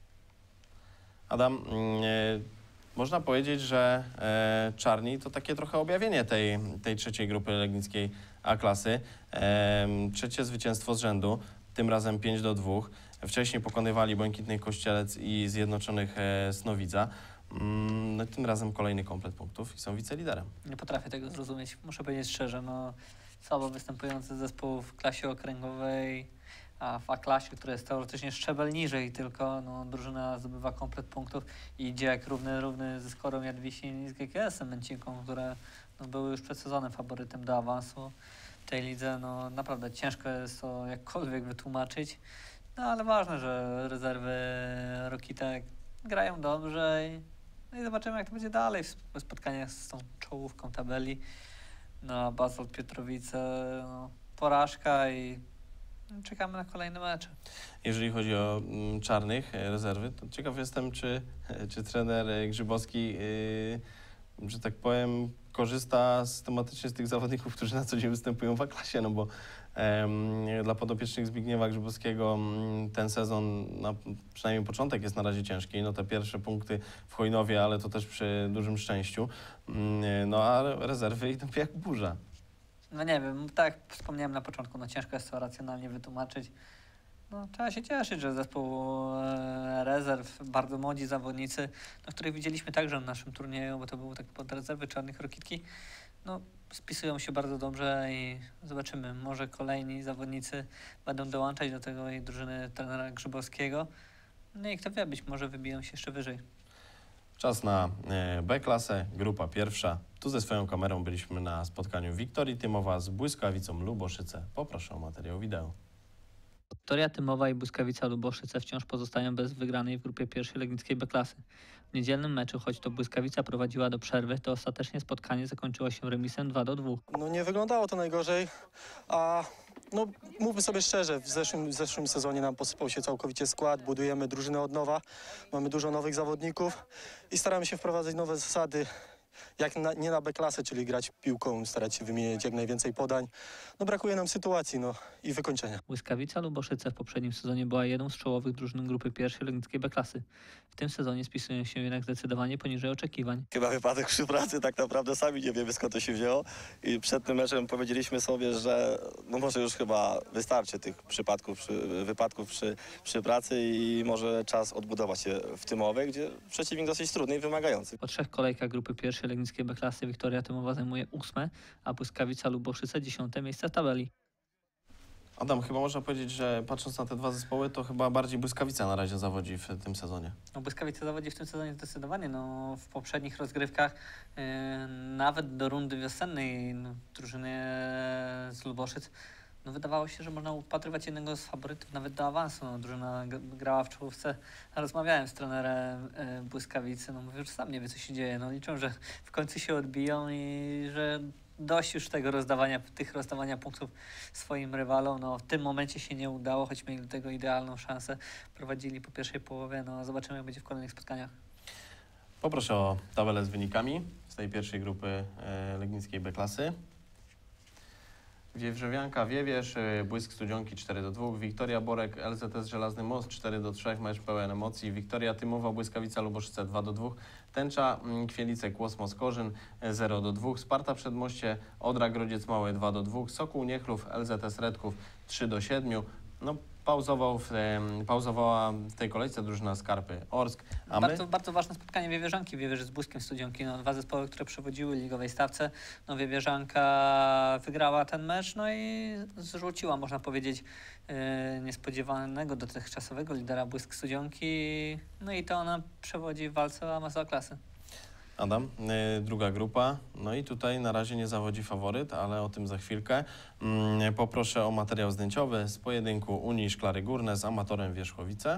Adam, mm, e, można powiedzieć, że e, Czarni to takie trochę objawienie tej, tej trzeciej grupy legnickiej A-klasy. E, trzecie zwycięstwo z rzędu, tym razem pięć do dwóch. Wcześniej pokonywali Błękitny Kościelec i Zjednoczonych e, Snowidza. Mm, no, tym razem kolejny komplet punktów i są wiceliderem. Nie potrafię tego zrozumieć, muszę powiedzieć szczerze. No, słabo występujący zespół w klasie okręgowej, a w A-klasie, która jest teoretycznie szczebel niżej, tylko no, drużyna zdobywa komplet punktów i idzie jak równy, równy ze Skorą Jadwisin i z G K S-em Męcinką, które no, były już przed sezonem faworytem do awansu w tej lidze. No, naprawdę ciężko jest to jakkolwiek wytłumaczyć, no ale ważne, że rezerwy Rokitek grają dobrze i, no, i zobaczymy, jak to będzie dalej w spotkaniach z tą czołówką tabeli. No, Bazalt Piotrowice, no, porażka i czekamy na kolejne mecze. Jeżeli chodzi o mm, czarnych e, rezerwy, to ciekaw jestem, czy, czy trener e, Grzybowski, yy, że tak powiem, korzysta systematycznie z tych zawodników, którzy na co dzień występują w A-klasie, no bo em, dla podopiecznych Zbigniewa Grzybowskiego m, ten sezon, na, przynajmniej początek jest na razie ciężki, no te pierwsze punkty w Chojnowie, ale to też przy dużym szczęściu, mm, no a rezerwy idą jak burza. No nie wiem, tak jak wspomniałem na początku, no ciężko jest to racjonalnie wytłumaczyć. No, trzeba się cieszyć, że zespół e, rezerw, bardzo młodzi zawodnicy, no, których widzieliśmy także na naszym turnieju, bo to był tak pod rezerwy Czarnych Rokitki, no spisują się bardzo dobrze i zobaczymy, może kolejni zawodnicy będą dołączać do tego i drużyny trenera Grzybowskiego. No i kto wie, być może wybiją się jeszcze wyżej. Czas na e, B-klasę, grupa pierwsza. Tu ze swoją kamerą byliśmy na spotkaniu Wiktorii Tymowa z Błyskawicą Luboszyce. Poproszę o materiał wideo. Wiktoria Tymowa i Błyskawica Luboszyce wciąż pozostają bez wygranej w grupie pierwszej legnickiej B-klasy. W niedzielnym meczu, choć to Błyskawica prowadziła do przerwy, to ostatecznie spotkanie zakończyło się remisem dwa do dwóch. No nie wyglądało to najgorzej, a no mówmy sobie szczerze, w zeszłym, w zeszłym sezonie nam posypał się całkowicie skład, budujemy drużynę od nowa, mamy dużo nowych zawodników i staramy się wprowadzać nowe zasady, jak na, nie na B-klasę, czyli grać piłką, starać się wymienić jak najwięcej podań. No brakuje nam sytuacji no, i wykończenia. Błyskawica Luboszyce w poprzednim sezonie była jedną z czołowych drużyn grupy pierwszej legnickiej B-klasy. W tym sezonie spisują się jednak zdecydowanie poniżej oczekiwań. Chyba wypadek przy pracy, tak naprawdę sami nie wiemy, skąd to się wzięło. I przed tym meczem powiedzieliśmy sobie, że no może już chyba wystarczy tych przypadków, przy, wypadków przy, przy pracy i może czas odbudować się w Tymowej, gdzie przeciwnik dosyć trudny i wymagający. Po trzech kolejkach grupy pierwszej legnickiej B-klasy Wiktoria Tymowa zajmuje ósme, a Błyskawica Luboszyce dziesiąte miejsce w tabeli. Adam, chyba można powiedzieć, że patrząc na te dwa zespoły, to chyba bardziej Błyskawica na razie zawodzi w tym sezonie. No, Błyskawica zawodzi w tym sezonie zdecydowanie. No, w poprzednich rozgrywkach yy, nawet do rundy wiosennej no, drużyny z Luboszyc no, wydawało się, że można upatrywać jednego z faworytów nawet do awansu. No, drużyna grała w czołówce. Rozmawiałem z trenerem yy, Błyskawicy, no mówił, że sam nie wie, co się dzieje. No, liczą, że w końcu się odbiją i że dość już tego rozdawania, tych rozdawania punktów swoim rywalom. No, w tym momencie się nie udało, choć mieli do tego idealną szansę. Prowadzili po pierwszej połowie. No, zobaczymy, jak będzie w kolejnych spotkaniach. Poproszę o tabelę z wynikami z tej pierwszej grupy e, legnickiej B-klasy. Wieprzowianka Wiewierz, e, Błysk Studzionki cztery do dwóch, Wiktoria Borek, L Z S Żelazny Most cztery do trzech, mecz pełen emocji, Wiktoria Tymowa, Błyskawica Luboszyce dwa do dwóch, Tęcza Kwielice Kłosmos Korzyn zero do dwóch, Sparta Przedmoście, Odra Grodziec Mały dwa do dwóch, Sokół Niechlów, L Z S Redków trzy do siedmiu. No, pauzował w, e, pauzowała w tej kolejce drużyna Skarpy Orsk. A my... bardzo, bardzo ważne spotkanie Wiewierzanki. Wiewierzy z Błyskiem Studzionki. No, dwa zespoły, które przewodziły ligowej stawce. No, Wiewierzanka wygrała ten mecz no i zrzuciła, można powiedzieć, e, niespodziewanego dotychczasowego lidera Błysk Studzionki. No i to ona przewodzi w walce o awans do klasy. Adam, y, druga grupa. No i tutaj na razie nie zawodzi faworyt, ale o tym za chwilkę. Mm, poproszę o materiał zdjęciowy z pojedynku Unii Szklary Górne z Amatorem Wierzchowice.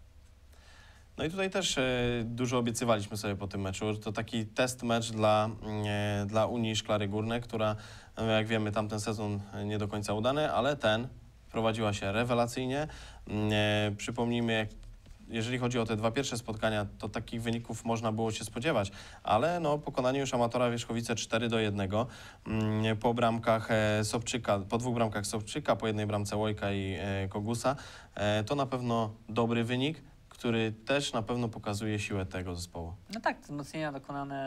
No i tutaj też y, dużo obiecywaliśmy sobie po tym meczu. To taki test mecz dla, y, dla Unii Szklary Górne, która, y, jak wiemy, tamten sezon nie do końca udany, ale ten prowadziła się rewelacyjnie. Y, przypomnijmy, jak jeżeli chodzi o te dwa pierwsze spotkania, to takich wyników można było się spodziewać, ale no, pokonanie już Amatora Wierzchowice cztery do jednego mm, po bramkach e, Sobczyka, po dwóch bramkach Sobczyka, po jednej bramce Łojka i e, Kogusa, e, to na pewno dobry wynik, który też na pewno pokazuje siłę tego zespołu. No tak, wzmocnienia dokonane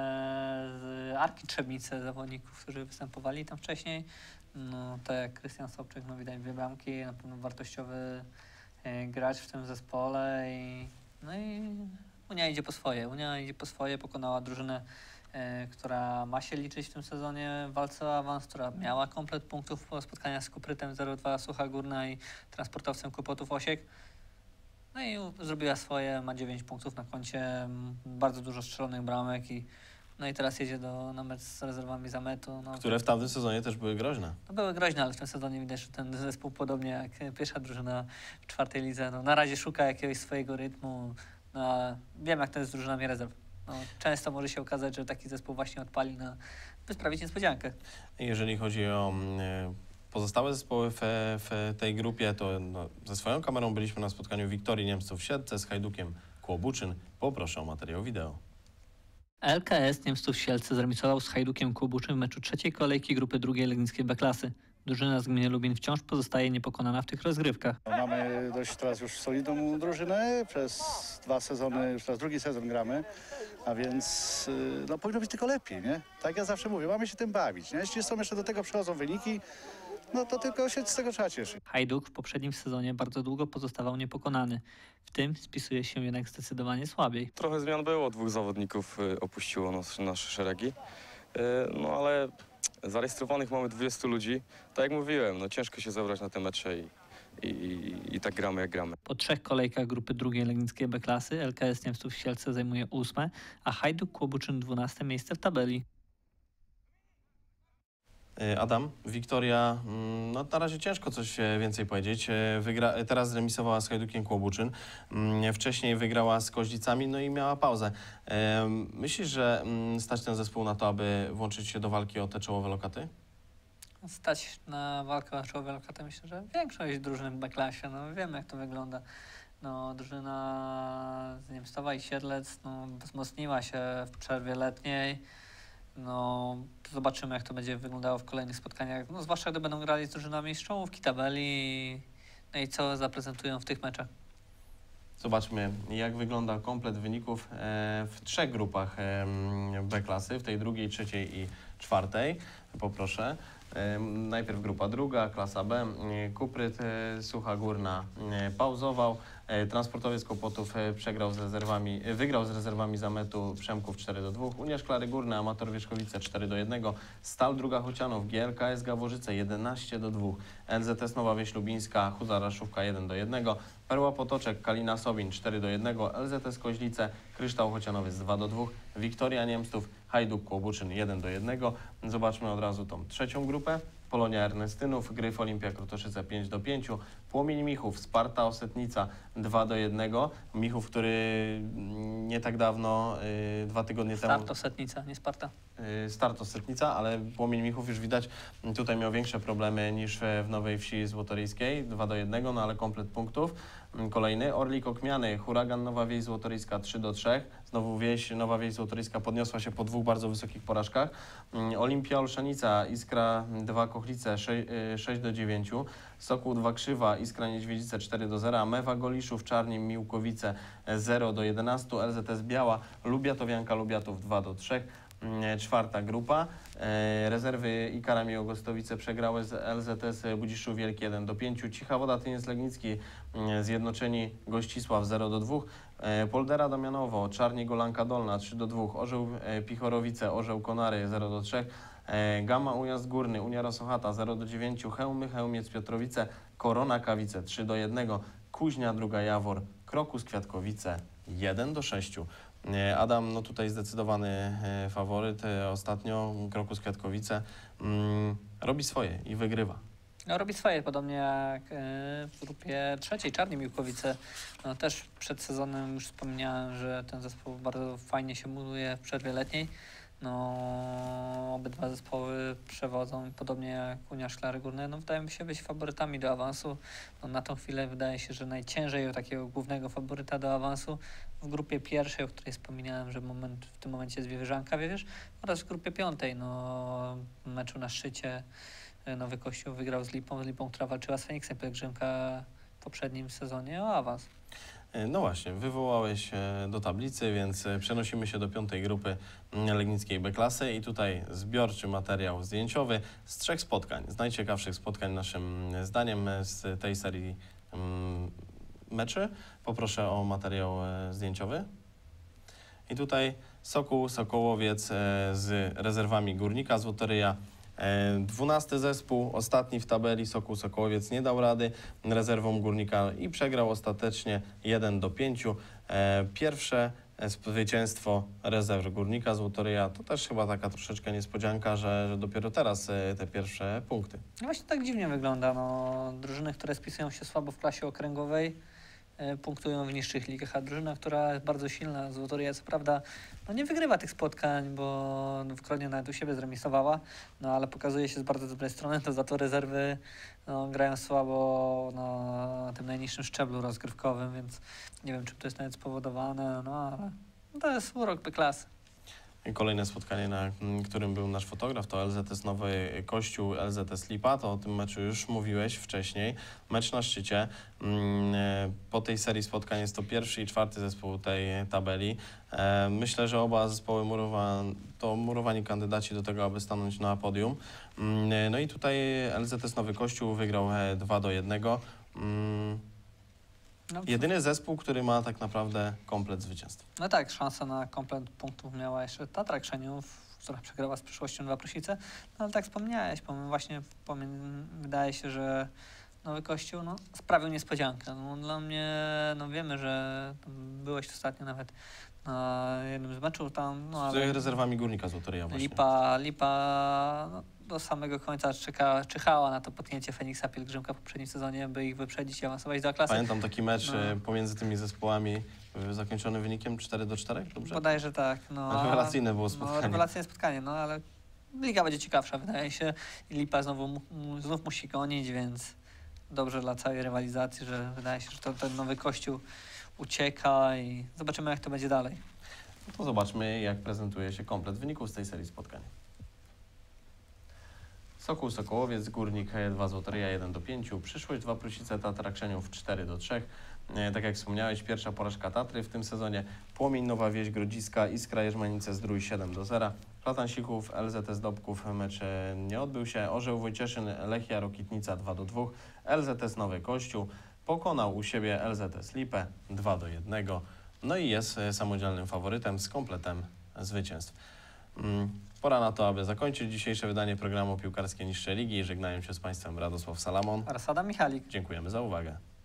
z Arki Trzebnicy, zawodników, którzy występowali tam wcześniej. No, tak jak Krystian Sobczyk, no widać dwie bramki, na pewno wartościowy grać w tym zespole i, no i Unia idzie po swoje. Unia idzie po swoje, pokonała drużynę, e, która ma się liczyć w tym sezonie w walce o awans, która miała komplet punktów po spotkaniach z Kuprytem zero dwa Sucha Górna i transportowcem Kłopotów Osiek. No i zrobiła swoje, ma dziewięć punktów na koncie, bardzo dużo strzelonych bramek i no i teraz jedzie do, na mecz z rezerwami Zametu. No, które w tamtym sezonie też były groźne. No, były groźne, ale w tym sezonie widać, że ten zespół podobnie jak pierwsza drużyna w czwartej lidze, no, na razie szuka jakiegoś swojego rytmu. No, wiem, jak to jest z drużynami rezerw. No, często może się okazać, że taki zespół właśnie odpali, na, by sprawić niespodziankę. Jeżeli chodzi o e, pozostałe zespoły w, w tej grupie, to no, ze swoją kamerą byliśmy na spotkaniu Wiktorii Niemców w Siedlce z Hajdukiem Kłobuczyn. Poproszę o materiał wideo. L K S Niemców Sielce zremisował z Hajdukiem Kłobuczyn w meczu trzeciej kolejki grupy drugiej Legnickiej B-klasy. Drużyna z gminy Lubin wciąż pozostaje niepokonana w tych rozgrywkach. Mamy dość teraz już solidną drużynę, przez dwa sezony, już teraz drugi sezon gramy, a więc no, powinno być tylko lepiej, nie? Tak ja zawsze mówię, mamy się tym bawić, nie? Jeśli są jeszcze do tego przychodzą wyniki, no to tylko się z tego trzeba cieszyć. Hajduk w poprzednim sezonie bardzo długo pozostawał niepokonany. W tym spisuje się jednak zdecydowanie słabiej. Trochę zmian było, dwóch zawodników opuściło nas, nasze szeregi, no ale zarejestrowanych mamy dwudziestu ludzi. Tak jak mówiłem, no ciężko się zebrać na te mecze i, i, i tak gramy jak gramy. Po trzech kolejkach grupy drugiej Legnickiej B-klasy L K S Niemców Sielce zajmuje ósme, a Hajduk Kłobuczyn dwunaste miejsce w tabeli. Adam, Wiktoria, no na razie ciężko coś więcej powiedzieć. Wygra, teraz zremisowała z Hajdukiem Kłobuczyn, wcześniej wygrała z Koźlicami, no i miała pauzę. Myślisz, że stać ten zespół na to, aby włączyć się do walki o te czołowe lokaty? Stać na walkę o czołowe lokaty, myślę, że większość drużyn w B-klasie, no wiemy jak to wygląda. No, drużyna z Niemstowa i Siedlec no, wzmocniła się w przerwie letniej. No, zobaczymy, jak to będzie wyglądało w kolejnych spotkaniach, no, zwłaszcza gdy będą grali z drużynami z czołówki tabeli, no i co zaprezentują w tych meczach. Zobaczmy, jak wygląda komplet wyników w trzech grupach B-klasy, w tej drugiej, trzeciej i czwartej. Poproszę. Najpierw grupa druga, klasa B, Kupryt, Sucha Górna pauzował, Transportowiec Kłopotów przegrał z rezerwami, wygrał z rezerwami Zametu Przemków cztery do dwóch, Unia Szklary Górne, Amator Wierzchowice cztery do jednego, Stal Druga Chocianów, G L K S Gaworzyce jedenaście do dwóch, L Z S Nowa Wieś Lubińska, Huza Raszówka jeden do jednego, Perła Potoczek, Kalina Sobin cztery do jednego, L Z S Koźlice, Kryształ Chocianowiec dwa do dwóch, Wiktoria Niemców, Hajduk Kłobuczyn jeden do jednego. Zobaczmy od razu tą trzecią grupę. Polonia Ernestynów, Gryf Olimpia Krotoszyce pięć do pięciu, Płomień Michów, Sparta Osetnica dwa do jednego. Michów, który nie tak dawno, yy, dwa tygodnie Start temu... Start Osetnica, nie Sparta. Yy, Start Osetnica, ale Płomień Michów już widać, tutaj miał większe problemy niż w Nowej Wsi Złotoryjskiej, dwa do jednego, no ale komplet punktów. Kolejny, Orlik Okmiany, Huragan Nowa Wieś Złotoryjska trzy do trzech. Znowu wieś, Nowa Wieś Złotoryjska podniosła się po dwóch bardzo wysokich porażkach. Olimpia Olszanica, Iskra dwa Kochlice sześć do dziewięciu. Sokół dwa Krzywa, Iskra Niedźwiedzice cztery do zera. Mewa Goliszów, Czarnim Miłkowice zero do jedenastu. L Z S Biała, Lubiatowianka Lubiatów dwa do trzech. Czwarta grupa. Rezerwy Ikara Miłogostowice przegrały z L Z S Budziszów Wielki jeden do pięciu. Cicha Woda Tyniec Legnicki, Zjednoczeni Gościsław zero do dwóch. Poldera Damianowo, Czarni Golanka Dolna trzy do dwóch. Orzeł Pichorowice, Orzeł Konary zero do trzech. Gama Ujazd Górny, Unia Rosochata zero do dziewięciu. Chełmy Chełmiec Piotrowice, Korona Kawice trzy do jednego. Kuźnia Druga Jawor, Krokus Kwiatkowice jeden do sześciu. E, Adam, no tutaj zdecydowany e, faworyt e, ostatnio, Krokus Kwiatkowice, mm, robi swoje i wygrywa. No, robi swoje, podobnie jak e, w grupie trzeciej, Czarni Miłkowice. No, też przed sezonem już wspomniałem, że ten zespół bardzo fajnie się buduje w przerwie letniej. No, obydwa zespoły przewodzą, podobnie jak Unia Szklary Górne, no wydają mi się być faworytami do awansu. No, na tą chwilę wydaje się, że najciężej o takiego głównego faworyta do awansu w grupie pierwszej, o której wspominałem, że moment, w tym momencie jest Wiewiórzanka, wiesz, oraz w grupie piątej, no w meczu na szczycie Nowy Kościół wygrał z Lipą, z Lipą, która walczyła z Feniksem Pielgrzymka w poprzednim sezonie o awans. No właśnie, wywołałeś do tablicy, więc przenosimy się do piątej grupy legnickiej B-klasy i tutaj zbiorczy materiał zdjęciowy z trzech spotkań, z najciekawszych spotkań naszym zdaniem z tej serii meczy. Poproszę o materiał zdjęciowy. I tutaj Sokół Sokołowiec z rezerwami Górnika Złotoryja. Dwunasty zespół, ostatni w tabeli, Sokół Sokołowiec nie dał rady rezerwom Górnika i przegrał ostatecznie jeden do pięciu. Pierwsze zwycięstwo rezerw Górnika Złotoryja to też chyba taka troszeczkę niespodzianka, że, że dopiero teraz te pierwsze punkty. No właśnie tak dziwnie wygląda. No, drużyny, które spisują się słabo w klasie okręgowej, punktują w niższych ligach, a drużyna, która jest bardzo silna, Złotoryja, co prawda no nie wygrywa tych spotkań, bo dwukrotnie nawet u siebie zremisowała, no ale pokazuje się z bardzo dobrej strony, to za to rezerwy no, grają słabo na tym najniższym szczeblu rozgrywkowym, więc nie wiem, czy to jest nawet spowodowane, no ale no, to jest urok B-klasy. Kolejne spotkanie, na którym był nasz fotograf, to L Z S Nowy Kościół, L Z S Lipa. To o tym meczu już mówiłeś wcześniej. Mecz na szczycie. Po tej serii spotkań jest to pierwszy i czwarty zespół tej tabeli. Myślę, że oba zespoły murowa, to murowani kandydaci do tego, aby stanąć na podium. No i tutaj L Z S Nowy Kościół wygrał dwa do jednego. No, jedyny zespół, który ma tak naprawdę komplet zwycięstw. No tak, szansa na komplet punktów miała jeszcze Tatra Krzeniów, która przegrała z przyszłością dwa Prosice. No ale tak wspomniałeś, właśnie wydaje się, że Nowy Kościół no, sprawił niespodziankę. No, dla mnie, no wiemy, że byłeś ostatnio nawet na jednym z meczów tam. No, ale z rezerwami Górnika Złotoryja właśnie. Lipa, Lipa no, do samego końca czeka, czyhała na to potknięcie Feniksa Pielgrzymka w poprzednim sezonie, by ich wyprzedzić i awansować do klasy. Pamiętam taki mecz no. pomiędzy tymi zespołami zakończony wynikiem cztery do czterech, dobrze? Bodajże tak. No, rewelacyjne było spotkanie. No, rewelacyjne spotkanie, no ale liga będzie ciekawsza, wydaje się. I Lipa znowu, znów musi gonić, więc dobrze dla całej rywalizacji, że wydaje się, że to, ten Nowy Kościół ucieka i zobaczymy, jak to będzie dalej. No to zobaczmy, jak prezentuje się komplet wyników z tej serii spotkań. Sokół Sokołowiec, Górnik dwa Złotoryja jeden do pięciu, Przyszłość dwa Prusice, Tatra Krzeniów cztery do trzech. E, tak jak wspomniałeś, pierwsza porażka Tatry w tym sezonie, Płomień Nowa Wieś Grodziska, Iskra Jerzmanice Zdrój siedem do zera, Platansików, L Z S Dobków mecz nie odbył się, Orzeł Wojcieszyn, Lechia Rokitnica dwa do dwóch, L Z S Nowy Kościół pokonał u siebie L Z S Lipę dwa do jednego, no i jest samodzielnym faworytem z kompletem zwycięstw. Mm. Pora na to, aby zakończyć dzisiejsze wydanie programu Piłkarskie Niższe Ligi. Żegnają się z Państwem Radosław Salamon oraz Adam Michalik. Dziękujemy za uwagę.